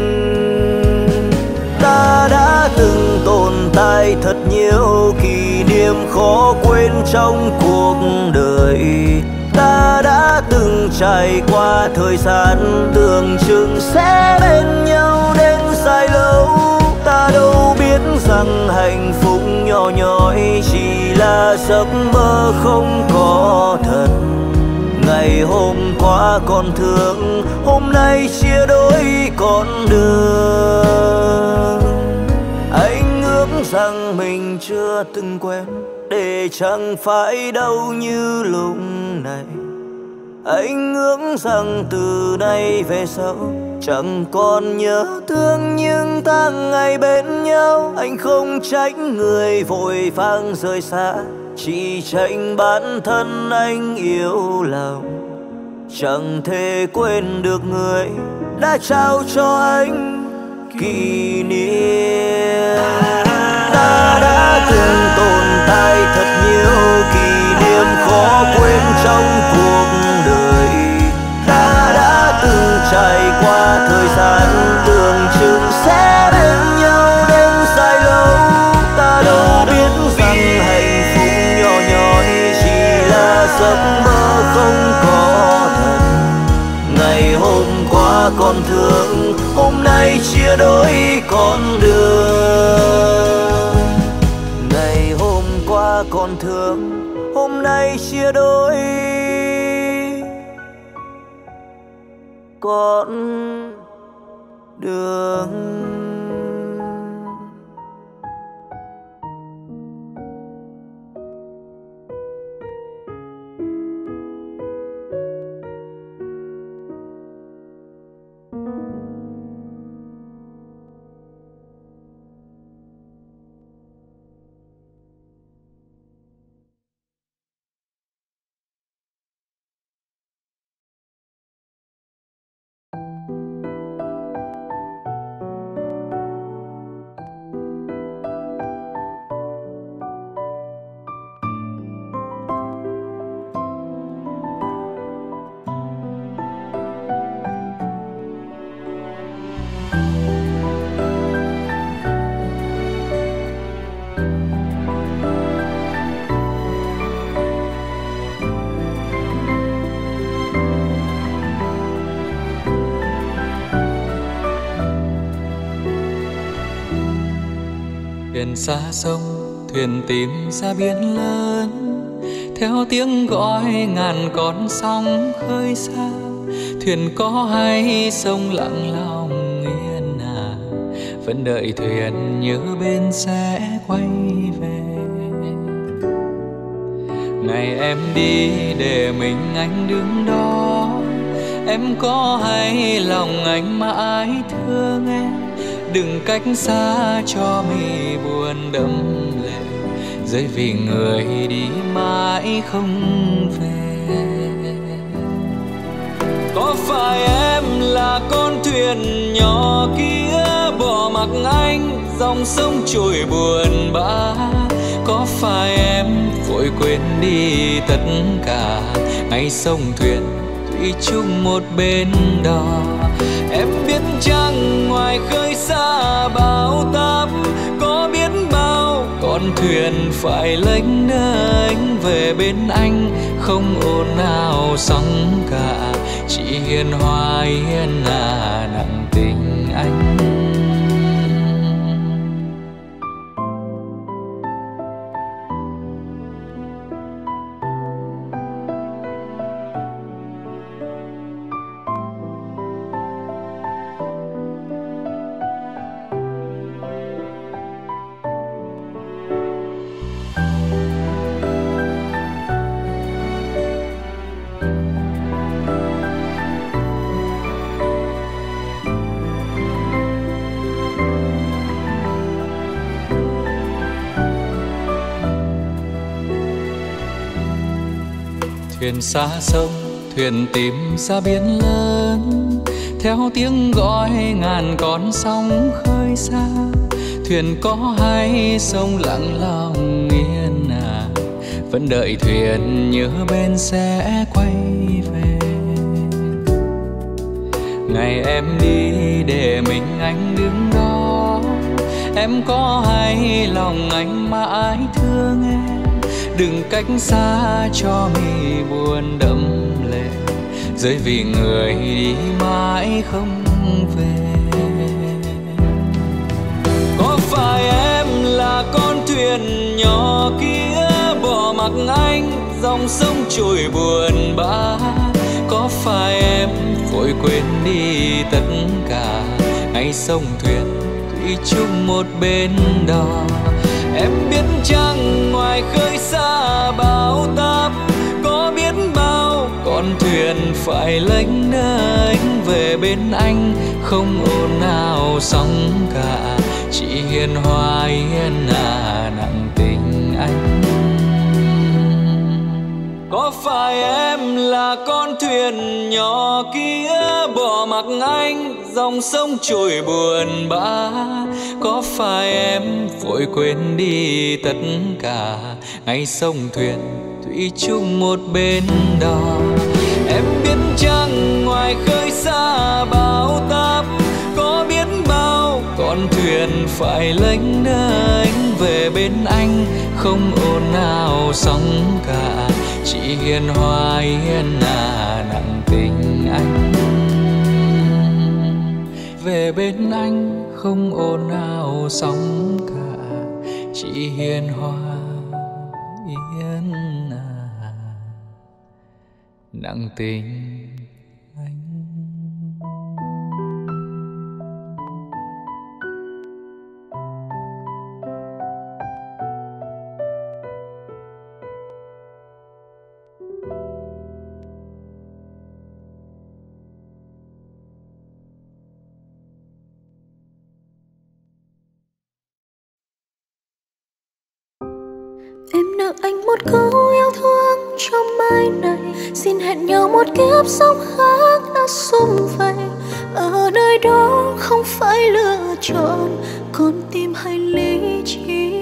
Speaker 1: Ta đã từng tồn tại thật nhiều kỷ niệm khó quên trong cuộc đời. Ta đã từng trải qua thời gian tưởng chừng sẽ bên nhau đến dài lâu. Ta đâu biết rằng hạnh phúc nhỏ nhoi chỉ là giấc mơ không có thật. Ngày hôm qua còn thương, hôm nay chia đôi con đường. Anh ước rằng mình chưa từng quen, để chẳng phải đâu như lúc này. Anh ước rằng từ nay về sau chẳng còn nhớ thương những tháng ngày bên nhau. Anh không trách người vội vàng rời xa, chỉ trách bản thân anh yếu lòng. Chẳng thể quên được người đã trao cho anh kỷ niệm. Ta đã từng tồn tại thật nhiều kỷ niệm khó quên trong cuộc đời. Ta đã từng trải qua thời gian tưởng chừng sẽ bên nhau đến dài lâu. Ta đâu biết rằng hạnh phúc nhỏ nhoi chỉ là giấc mơ không có thật. Ngày hôm qua còn thương, hôm nay chia đôi con đường. Ngày hôm qua còn thương, hôm nay chia đôi con đường.
Speaker 5: Thuyền xa sông, thuyền tìm ra biển lớn, theo tiếng gọi ngàn con sóng khơi xa. Thuyền có hay sông lặng lòng yên à, vẫn đợi thuyền nhớ bên sẽ quay về. Ngày em đi để mình anh đứng đó, em có hay lòng anh mãi thương em. Đừng cách xa cho mi buồn đẫm lệ, rơi vì người đi mãi không về. Có phải em là con thuyền nhỏ kia bỏ mặc anh dòng sông trôi buồn bã? Có phải em vội quên đi tất cả ngày sông thuyền thủy chung một bên đò? Em biết chăng ngoài khơi xa bão táp có biết bao con thuyền phải lênh đênh về bên anh, không ồn ào sóng cả, chỉ hiền hòa hiền à nặng tình anh. Thuyền xa sông, thuyền tìm ra biển lớn, theo tiếng gọi ngàn con sóng khơi xa. Thuyền có hay sông lặng lòng yên à, vẫn đợi thuyền nhớ bên sẽ quay về. Ngày em đi để mình anh đứng đó, em có hay lòng anh mãi thương em. Đừng cách xa cho mi buồn đẫm lệ, rơi vì người đi mãi không về. Có phải em là con thuyền nhỏ kia bỏ mặc anh dòng sông trôi buồn bã? Có phải em vội quên đi tất cả ngày sông thuyền thủy chung một bên đò? Em biết chăng ngoài khơi xa bão táp có biết bao con thuyền phải lênh đênh về bên anh, không ồn ào sóng cả, chỉ hiền hòa yên à nặng tình anh. Có phải em là con thuyền nhỏ kia bỏ mặc anh dòng sông trôi buồn bã? Có phải em vội quên đi tất cả ngày sông thuyền thủy chung một bên đò? Em biết chăng ngoài khơi xa bão táp có biết bao con thuyền phải lênh đênh về bên anh, không ồn ào sóng cả, chỉ hiền hòa yên à nặng tình anh. Về bên anh không ồn ào sóng cả, chỉ hiền hòa yên à nặng tình anh.
Speaker 3: Em nợ anh một câu yêu thương trong mai này, xin hẹn nhau một kiếp sống khác đã sum vầy. Ở nơi đó không phải lựa chọn con tim hay lý trí.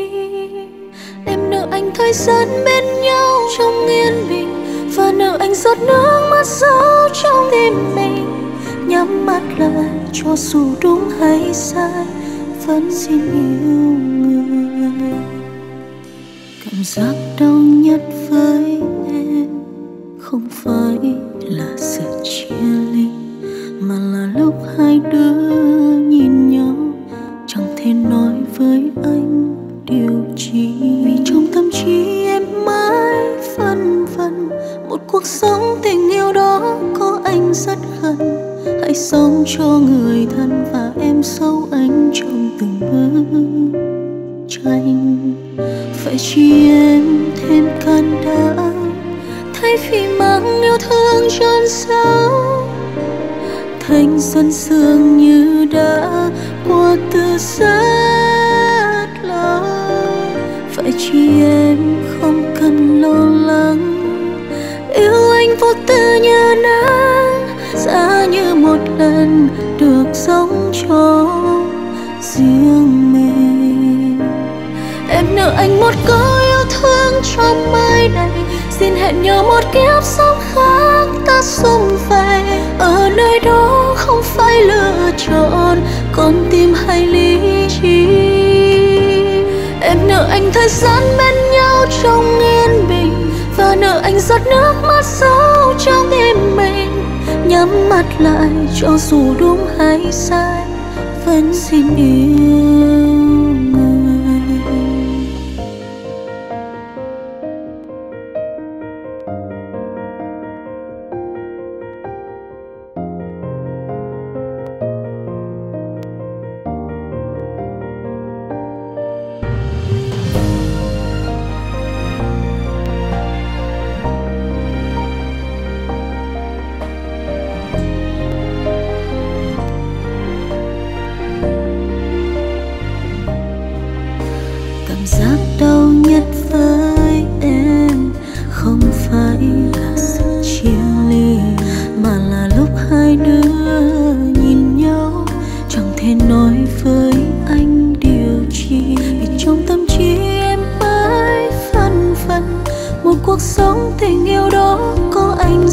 Speaker 3: Em nợ anh thời gian bên nhau trong yên bình, và nợ anh giọt nước mắt rơi trong tim mình. Nhắm mắt lại cho dù đúng hay sai, vẫn xin yêu người. Cảm giác đau nhất với em không phải là sự chia ly, mà là lúc hai đứa nhìn nhau chẳng thể nói với anh điều chi. Vì trong tâm trí em mãi phân vân, một cuộc sống tình yêu đó có anh rất gần. Hãy sống cho người thân và em sâu anh trong từng bức tranh. Phải chi em thêm can đảm, thay vì mang yêu thương trôn sâu thành xuân sương như đã qua từ rất lâu. Phải chi em không cần lo lắng, yêu anh vô tư như nắng, giá như một lần được sống cho riêng mình. Em nợ anh một câu yêu thương trong mai này, xin hẹn nhau một kiếp sống khác ta sum vầy. Ở nơi đó không phải lựa chọn con tim hay lý trí. Em nợ anh thời gian bên nhau trong yên bình, và nợ anh giọt nước mắt sâu trong tim mình. Nhắm mắt lại cho dù đúng hay sai, vẫn xin yêu người.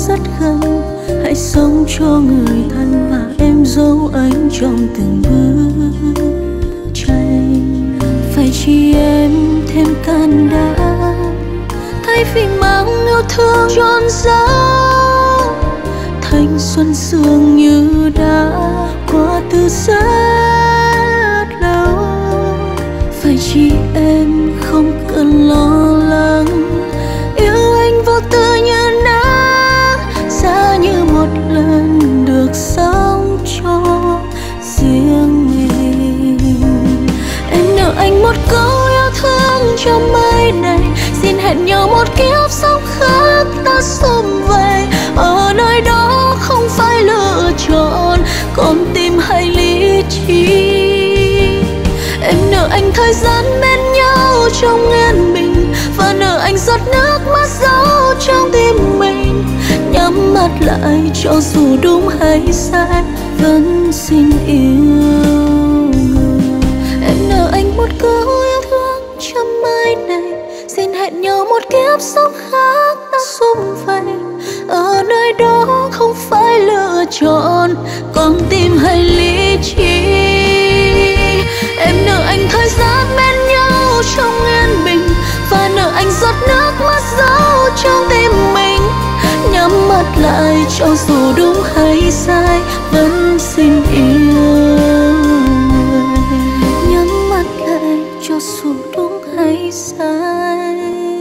Speaker 3: rất gần, hãy sống cho người thân và em dấu anh trong từng bức tranh. Phải chi em thêm can đảm, thay vì mang yêu thương trôn giấu. Thanh xuân dường như đã qua từ rất lâu. Phải chi em không cần lo lắng, yêu anh vô tư như nắng, giá như một lần được sống cho riêng mình. Em nợ anh một câu yêu thương trong mai này, xin hẹn nhau một kiếp sống khác ta sum vầy. Ở nơi đó không phải lựa chọn, con tim hay lý trí. Em nợ anh thời gian bên nhau trong yên bình, và nợ anh giọt nước mắt giấu trong tim mình. Nhắm mắt lại cho dù đúng hay sai, vẫn xin yêu người. Em nợ anh một câu yêu thương trong mai này, xin hẹn nhau một kiếp sống khác ta sum vầy. Ở nơi đó không phải lựa chọn, con tim hay lý trí. Em nợ anh thời gian bên nhau trong yên bình, và nợ anh giọt nước mắt giấu trong tim mình. Nhắm mắt lại cho dù đúng hay sai, vẫn xin yêu người. Nhắm mắt lại cho dù đúng hay sai,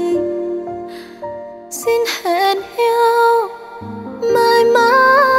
Speaker 3: xin hẹn nhau mãi mãi.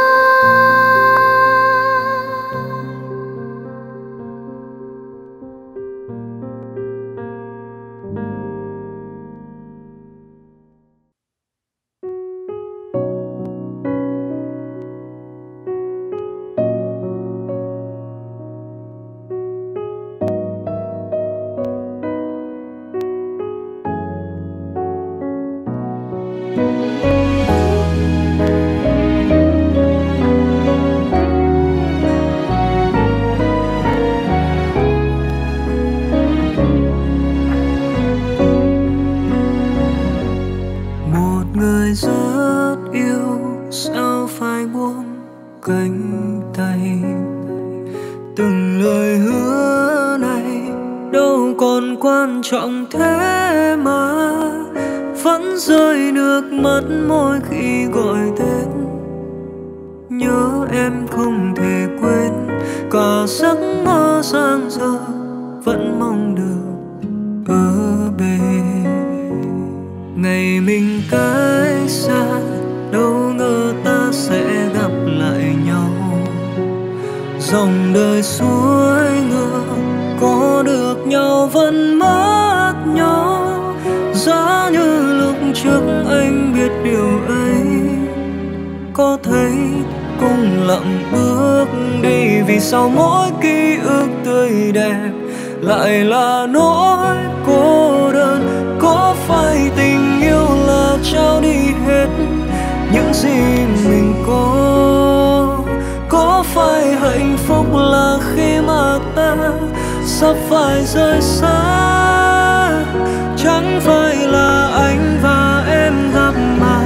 Speaker 1: Trọng thế mà vẫn rơi nước mắt mỗi khi gọi tên. Nhớ em không thể quên, cả giấc mơ giang dở vẫn mong được ở bên. Ngày mình cách xa, đâu ngờ ta sẽ gặp lại nhau. Dòng đời xuôi ngược, có được nhau vẫn mất nhau. Giá như lúc trước anh biết điều ấy, có thấy cũng lặng bước đi. Vì sao mỗi ký ức tươi đẹp lại là nỗi cô đơn? Có phải tình yêu là trao đi hết những gì mình có? Có phải hạnh phúc là khi mà ta sắp phải rời xa? Chẳng phải là anh và em gặp mà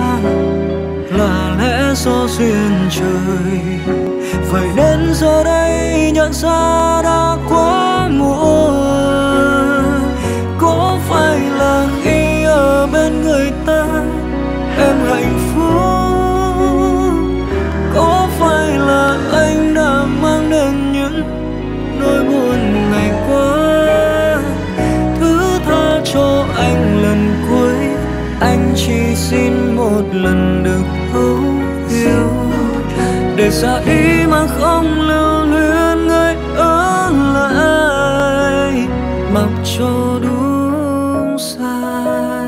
Speaker 1: là lẽ do duyên trời. Vậy nên giờ đây nhận ra đã quá muộn. Có phải là khi ở bên người ta em hạnh phúc? Có phải là anh đã mang đến những nỗi buồn ngày qua? Thứ tha cho anh lần cuối, anh chỉ xin một lần được thấu hiểu. Để ra ý mà không lưu luyến người ở lại, mặc cho đúng sai.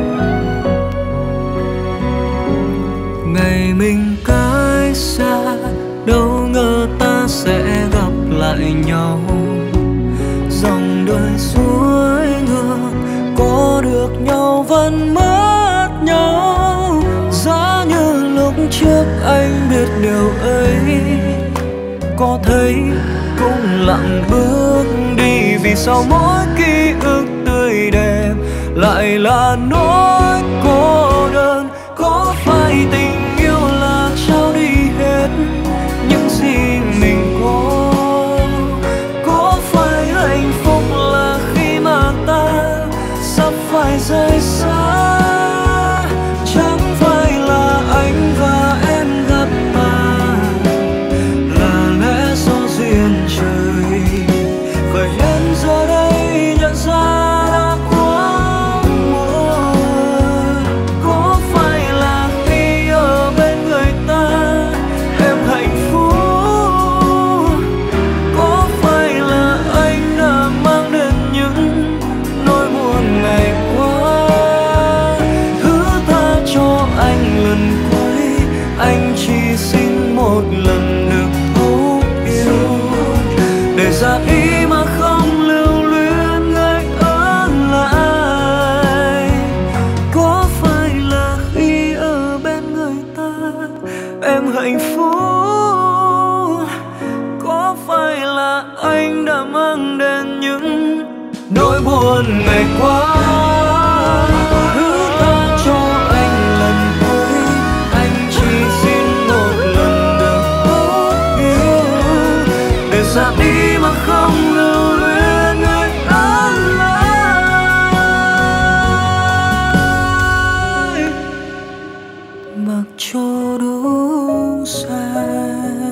Speaker 1: Ngày mình cách xa, quên mất nhau. Giá như lúc trước anh biết điều ấy, có thấy cũng lặng bước đi. Vì sao mỗi ký ức tươi đẹp lại là nỗi cô đơn? Có phải tình yêu là trao đi hết những gì mình có? Có phải hạnh phúc là khi mà ta sắp phải rời xa? Chẳng phải là anh và em gặp mà là lẽ do duyên trời. Vậy em giờ đây nhận ra đã quá muộn. Có phải là khi ở bên người ta em hạnh phúc? Có phải là anh đã mang đến những nỗi buồn ngày qua? Thứ tha cho anh lần cuối, anh chỉ xin một lần được thấu yêu. Để ra ý mà không lưu luyến người ở lại. Có phải là khi ở bên người ta em hạnh phúc? Có phải là anh đã mang đến những nỗi buồn ngày qua? Thứ tha cho anh lần cuối, anh chỉ xin một lần được thấu yêu. Để ra đi mà không lưu luyến người ở lại. Mặc cho đúng sai.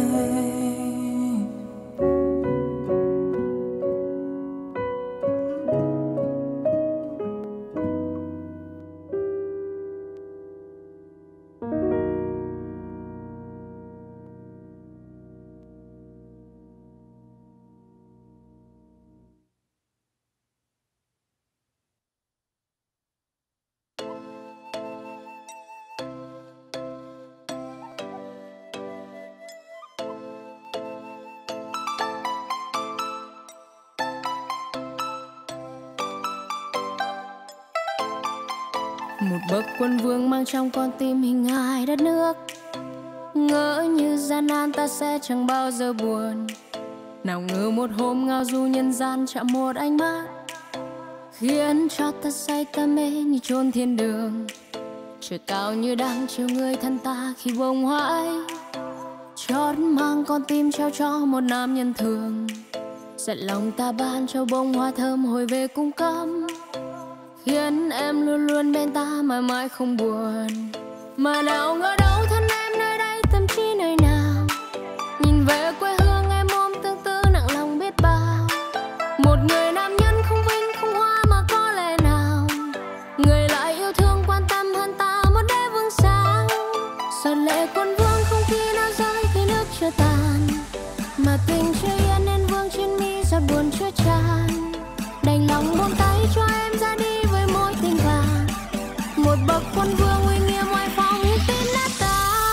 Speaker 3: Một bậc quân vương mang trong con tim hình hài đất nước. Ngỡ như gian nan ta sẽ chẳng bao giờ buồn. Nào ngờ một hôm ngao du nhân gian chạm một ánh mắt, khiến cho ta say ta mê như chôn thiên đường. Trời cao như đang chiều người thân ta khi bông hoa ấy chót mang con tim trao cho một nam nhân thường. Giận lòng ta ban cho bông hoa thơm hồi về cung cấm, khiến em luôn luôn bên ta mãi mãi không buồn. Mà nào ngờ đâu thân em nơi đây tâm trí nơi nào. Nhìn về quê hương em ôm tương tư nặng lòng biết bao. Một người nam nhân không vinh không hoa mà có lẽ nào người lại yêu thương quan tâm hơn ta một đế vương sao. Giọt lệ quân vương không khi nào rơi khi nước chưa tàn, mà tình chưa yên nên vương trên mi giọt buồn chưa tràn. Đành lòng buông tay cho em ra đi với mối tình vàng. Một bậc quân vương uy nghiêm oai phong như tim nát tan.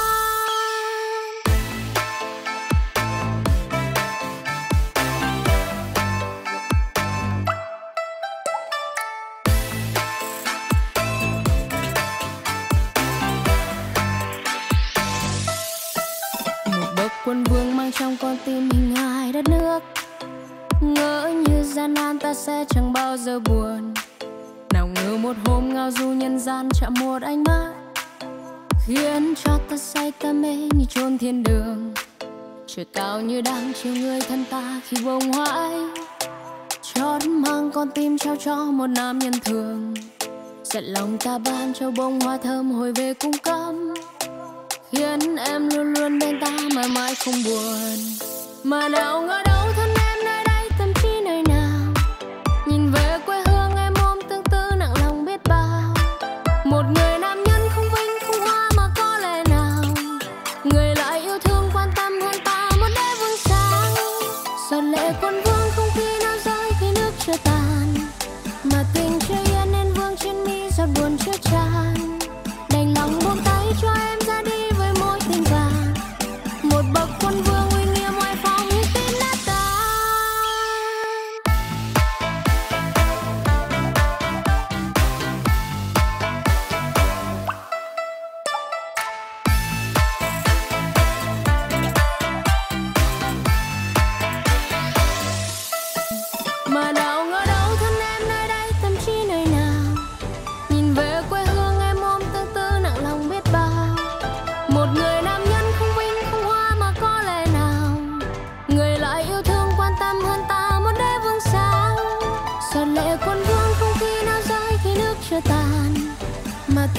Speaker 3: Một bậc quân vương mang trong con tim hình hài đất nước. Ngỡ như gian nan ta sẽ chẳng bao giờ buồn. Nào ngờ một hôm ngao du nhân gian chạm một ánh mắt, khiến cho ta say ta mê như chôn thiên đường. Trời cao như đang chiều người thân ta khi bông hoa ấy chót mang con tim trao cho một nam nhân thường. Giận lòng ta ban cho bông hoa thơm hồi về cung cấm, khiến em luôn luôn bên ta mãi mãi không buồn. Mà nào ngờ đâu thân em nơi đây tâm trí nơi nào. Nhìn về quê hương em ôm tương tư nặng lòng biết bao. Một người nam nhân không vinh không hoa mà có lẽ nào người lại yêu thương quan tâm hơn ta một đế vương sáng. Giọt lệ quân vương không khi nào rơi khi nước chưa tàn, mà tình chưa yên nên vương trên mi giọt buồn chưa tràn. Đành lòng buông tay cho em ra đi với mối tình vàng. Một bậc quân vương uy nghiêm oai phong như tim nát tan.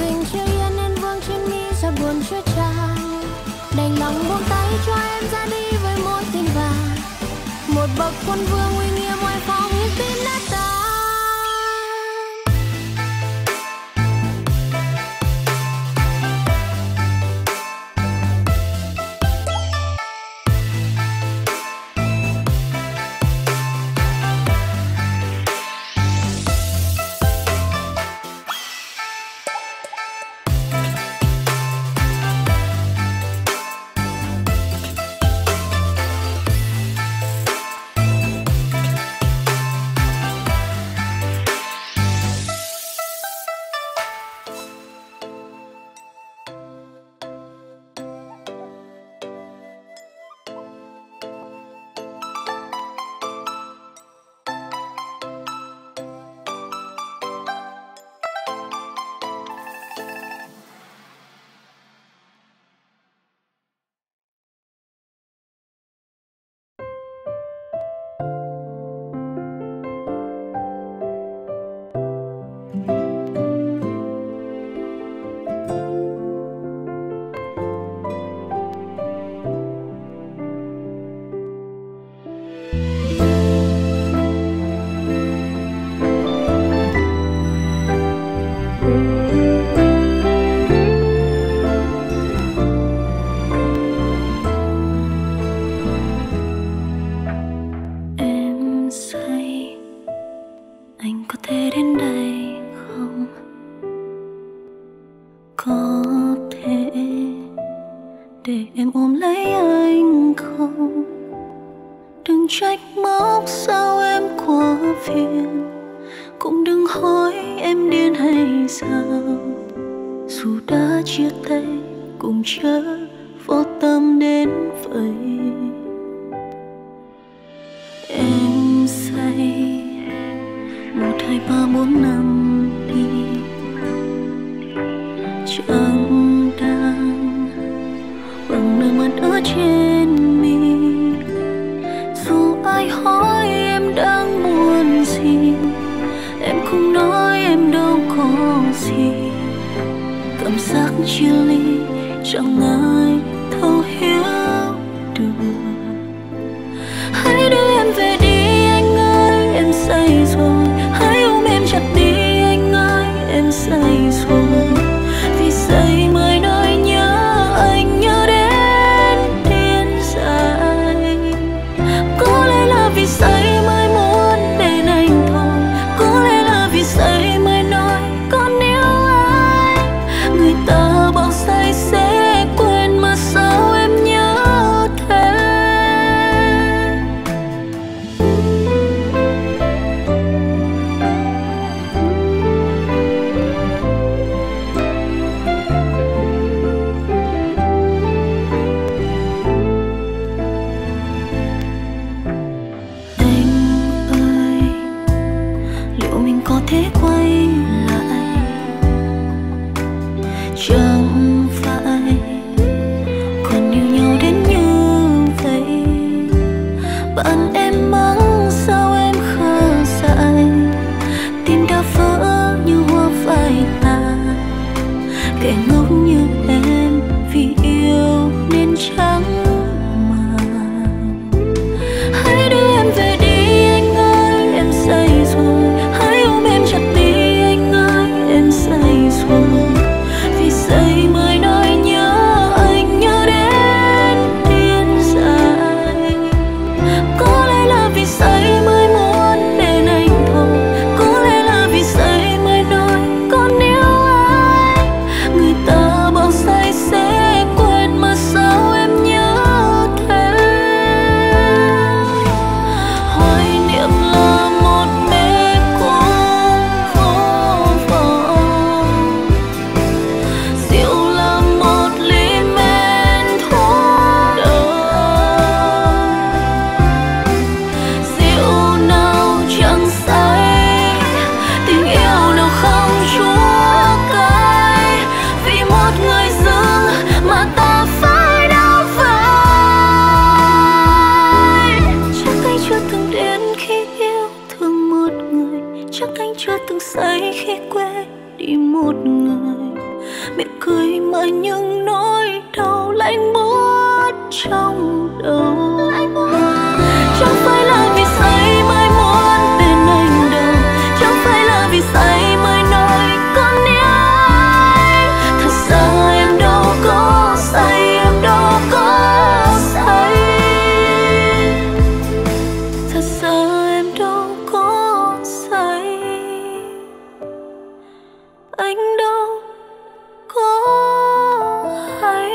Speaker 3: tình chưa yên nên vương trên mi giờ buồn chưa tràn, đành lòng buông tay cho em ra đi với một tình vàng, một bậc quân vương uy nghiêm ngoài phòng như tin đã tan. Chắc anh chưa từng say khi quên đi một người. miệng cười mà những nỗi đau lạnh buốt trong đầu. Chẳng phải là vì say mới muốn bên anh đâu, chẳng phải là vì say mới nói con yêu. Thật ra em đâu có say, em đâu có say. Thật ra em đâu có say, anh đâu có hay.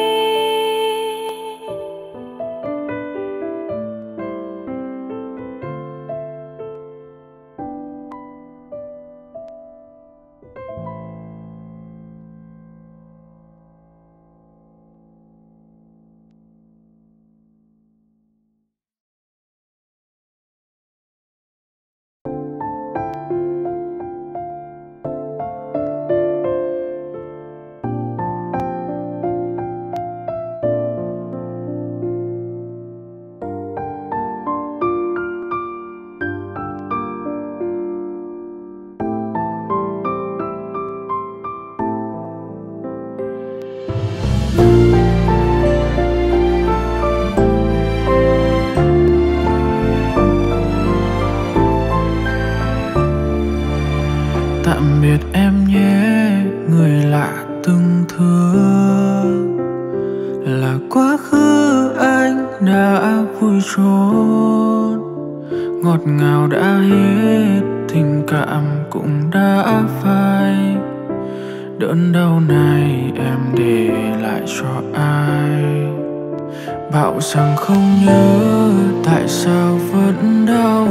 Speaker 2: Tạm biệt em nhé, người lạ từng thương. Là quá khứ anh đã vui trốn, ngọt ngào đã hết, tình cảm cũng đã phai. Đớn đau này em để lại cho ai? Bảo rằng không nhớ, tại sao vẫn đau?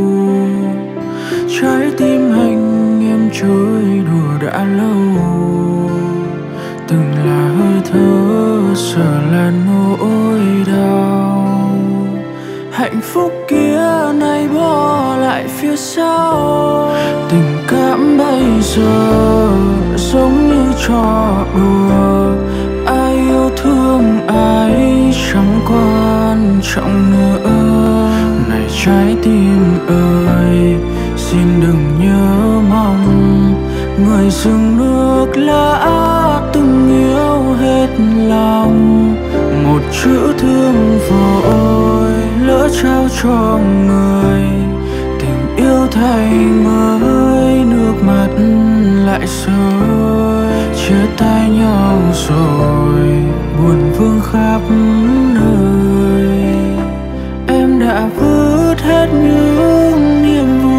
Speaker 2: Trái tim anh em chơi đùa đã lâu, từng là hơi thở, giờ là nỗi đau. Hạnh phúc kia nay bỏ lại phía sau, tình cảm bây giờ giống như trò đùa. Ai yêu thương ai chẳng quan trọng nữa. Này trái tim ơi, xin đừng nhớ mong người dừng nước lã từng yêu hết lòng. Một chữ thương vội lỡ trao cho người, tình yêu thay mới nước mắt lại rơi. Chia tay nhau rồi buồn vương khắp nơi, em đã vứt hết những niềm vui.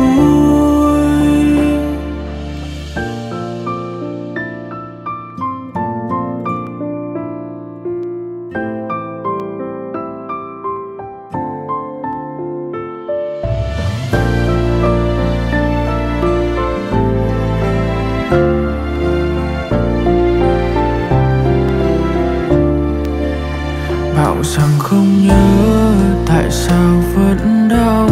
Speaker 2: Bảo rằng không nhớ, tại sao vẫn đau?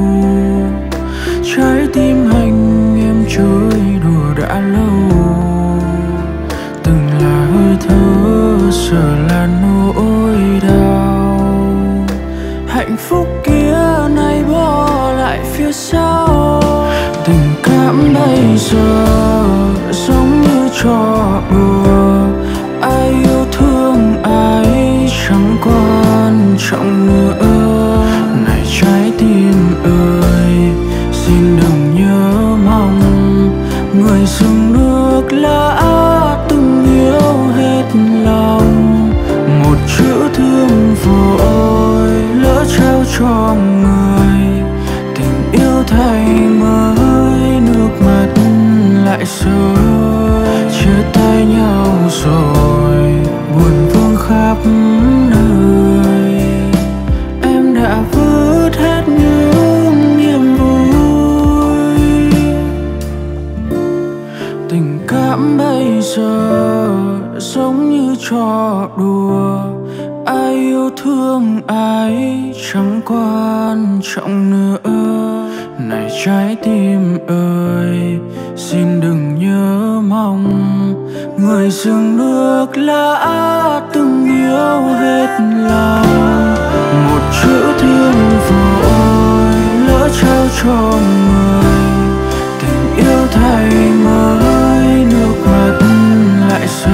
Speaker 2: Trái tim anh em chơi đùa đã lâu, từng là hơi thở, giờ là nỗi đau. Hạnh phúc kia nay bỏ lại phía sau, tình cảm bây giờ giống như trò đùa. Ai yêu thương ai chẳng quan trọng nữa. Này trái tim ơi, xin đừng nhớ mong người dừng nước lã từng yêu hết lòng. Một chữ thương vội lỡ trao cho người, tình yêu thay mới nước mắt lại rơi. Chia tay nhau rồi buồn vương khắp nơi, em đã vứt hết những niềm vui. Tình cảm bây giờ giống như trò đùa. Ai yêu thương ai chẳng quan trọng nữa. Này trái tim ơi, xin đừng nhớ mong người dừng nước lã từng yêu hết lòng. Một chữ thương vội lỡ trao cho người, tình yêu thay mới nước mắt lại rơi.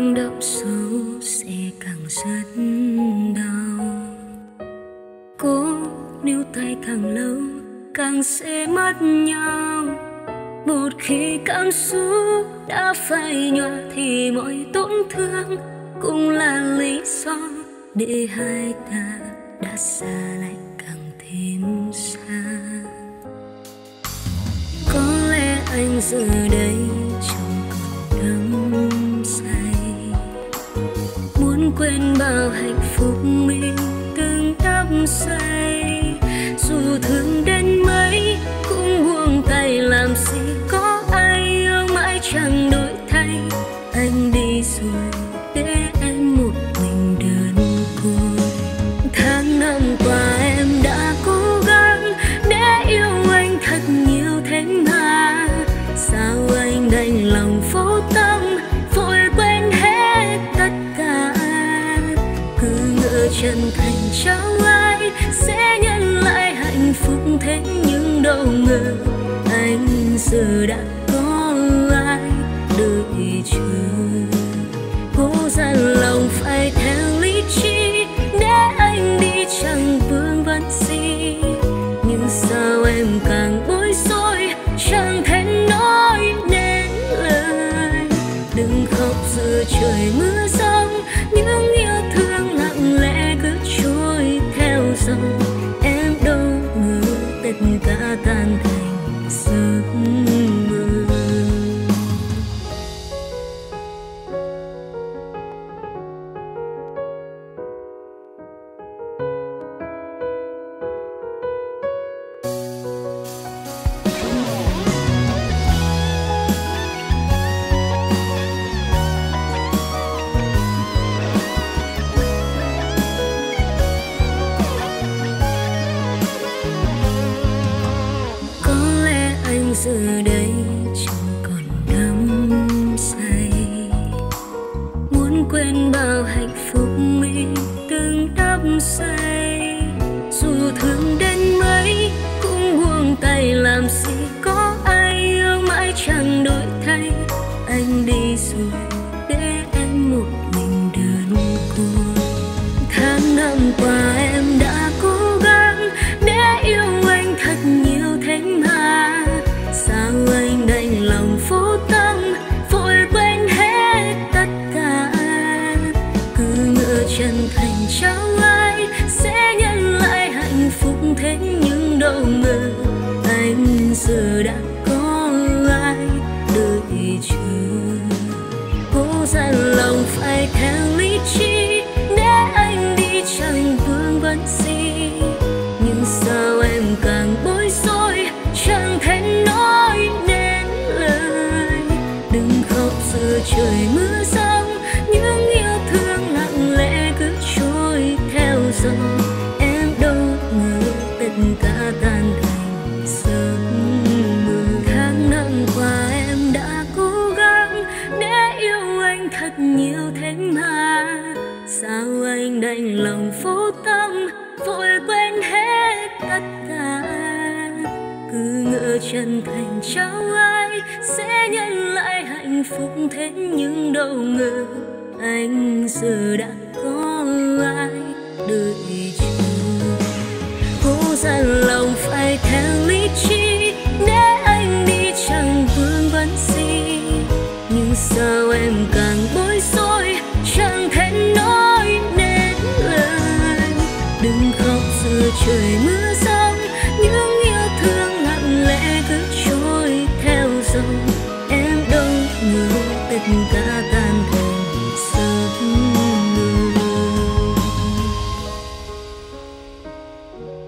Speaker 3: càng đậm sâu sẽ càng rất đau. Cố níu tay càng lâu càng sẽ mất nhau. Một khi cảm xúc đã phai nhòa thì mọi tổn thương cũng là lý do để hai ta đã xa lại càng thêm xa. Có lẽ anh giờ đây chẳng còn đắm say, muốn quên bao hạnh phúc mình từng đắm say. Dù thương đến mấy cũng buông tay, làm gì có ai yêu mãi chẳng đổi thay. Anh đi rồi để em một mình đơn côi. Tháng năm qua em đã cố gắng để yêu anh thật nhiều thế mà, sao anh đành lòng vô tâm vội quên hết tất cả. Cứ ngỡ chân thành cháu ai sẽ nhận lại hạnh phúc, thế nhưng đâu ngờ anh giờ đã có ai đợi chờ. Cố dằn lòng phải theo lý trí để anh đi chẳng vương vấn gì, nhưng sao em càng bối rối chẳng thể nói nên lời. Đừng khóc giữa trời mưa giông, những yêu thương lặng lẽ cứ trôi theo dòng. Em đâu ngờ tất cả tan thành giấc mơ. Giờ đây chẳng còn đắm say, muốn quên bao hạnh phúc mình từng đắm say. Dù thương đến mấy cũng buông tay, làm gì có ai yêu mãi chẳng đổi thay. Anh đi rồi để em một mình đơn côi. Tháng năm qua em đã cố gắng để yêu anh thật nhiều thế mà, sao anh đành lòng vô tâm vội quên hết tất cả. Cứ ngỡ chân thành cháu ai sẽ nhận lại hạnh phúc, thế nhưng đâu ngờ anh giờ đã có ai đợi chờ. Cố dằn lòng phải theo lý trí để anh đi chẳng vương vấn gì, nhưng sao em càng bối rối chẳng thể nói nên lời. Đừng khóc giữa trời mưa giông, những yêu thương lặng lẽ cứ trôi theo dòng. Em đâu ngờ tất cả tan thành giấc mơ. Tháng năm qua em đã cố gắng để yêu anh thật nhiều thế mà, sao anh đành lòng vô tâm vội quên hết tất cả. Cứ ngỡ chân thành cháu ai sẽ nhận lại hạnh phúc, thế nhưng đâu ngờ anh giờ đã có ai đợi chờ. Cố dằn lòng phải theo lý trí để anh đi chẳng vương vấn gì, nhưng sao em càng bối rối chẳng thể nói nên lời. Đừng khóc giữa trời mưa giông, những yêu thương lặng lẽ cứ trôi theo dòng. Em đâu ngờ tất cả tan thành giấc mơ.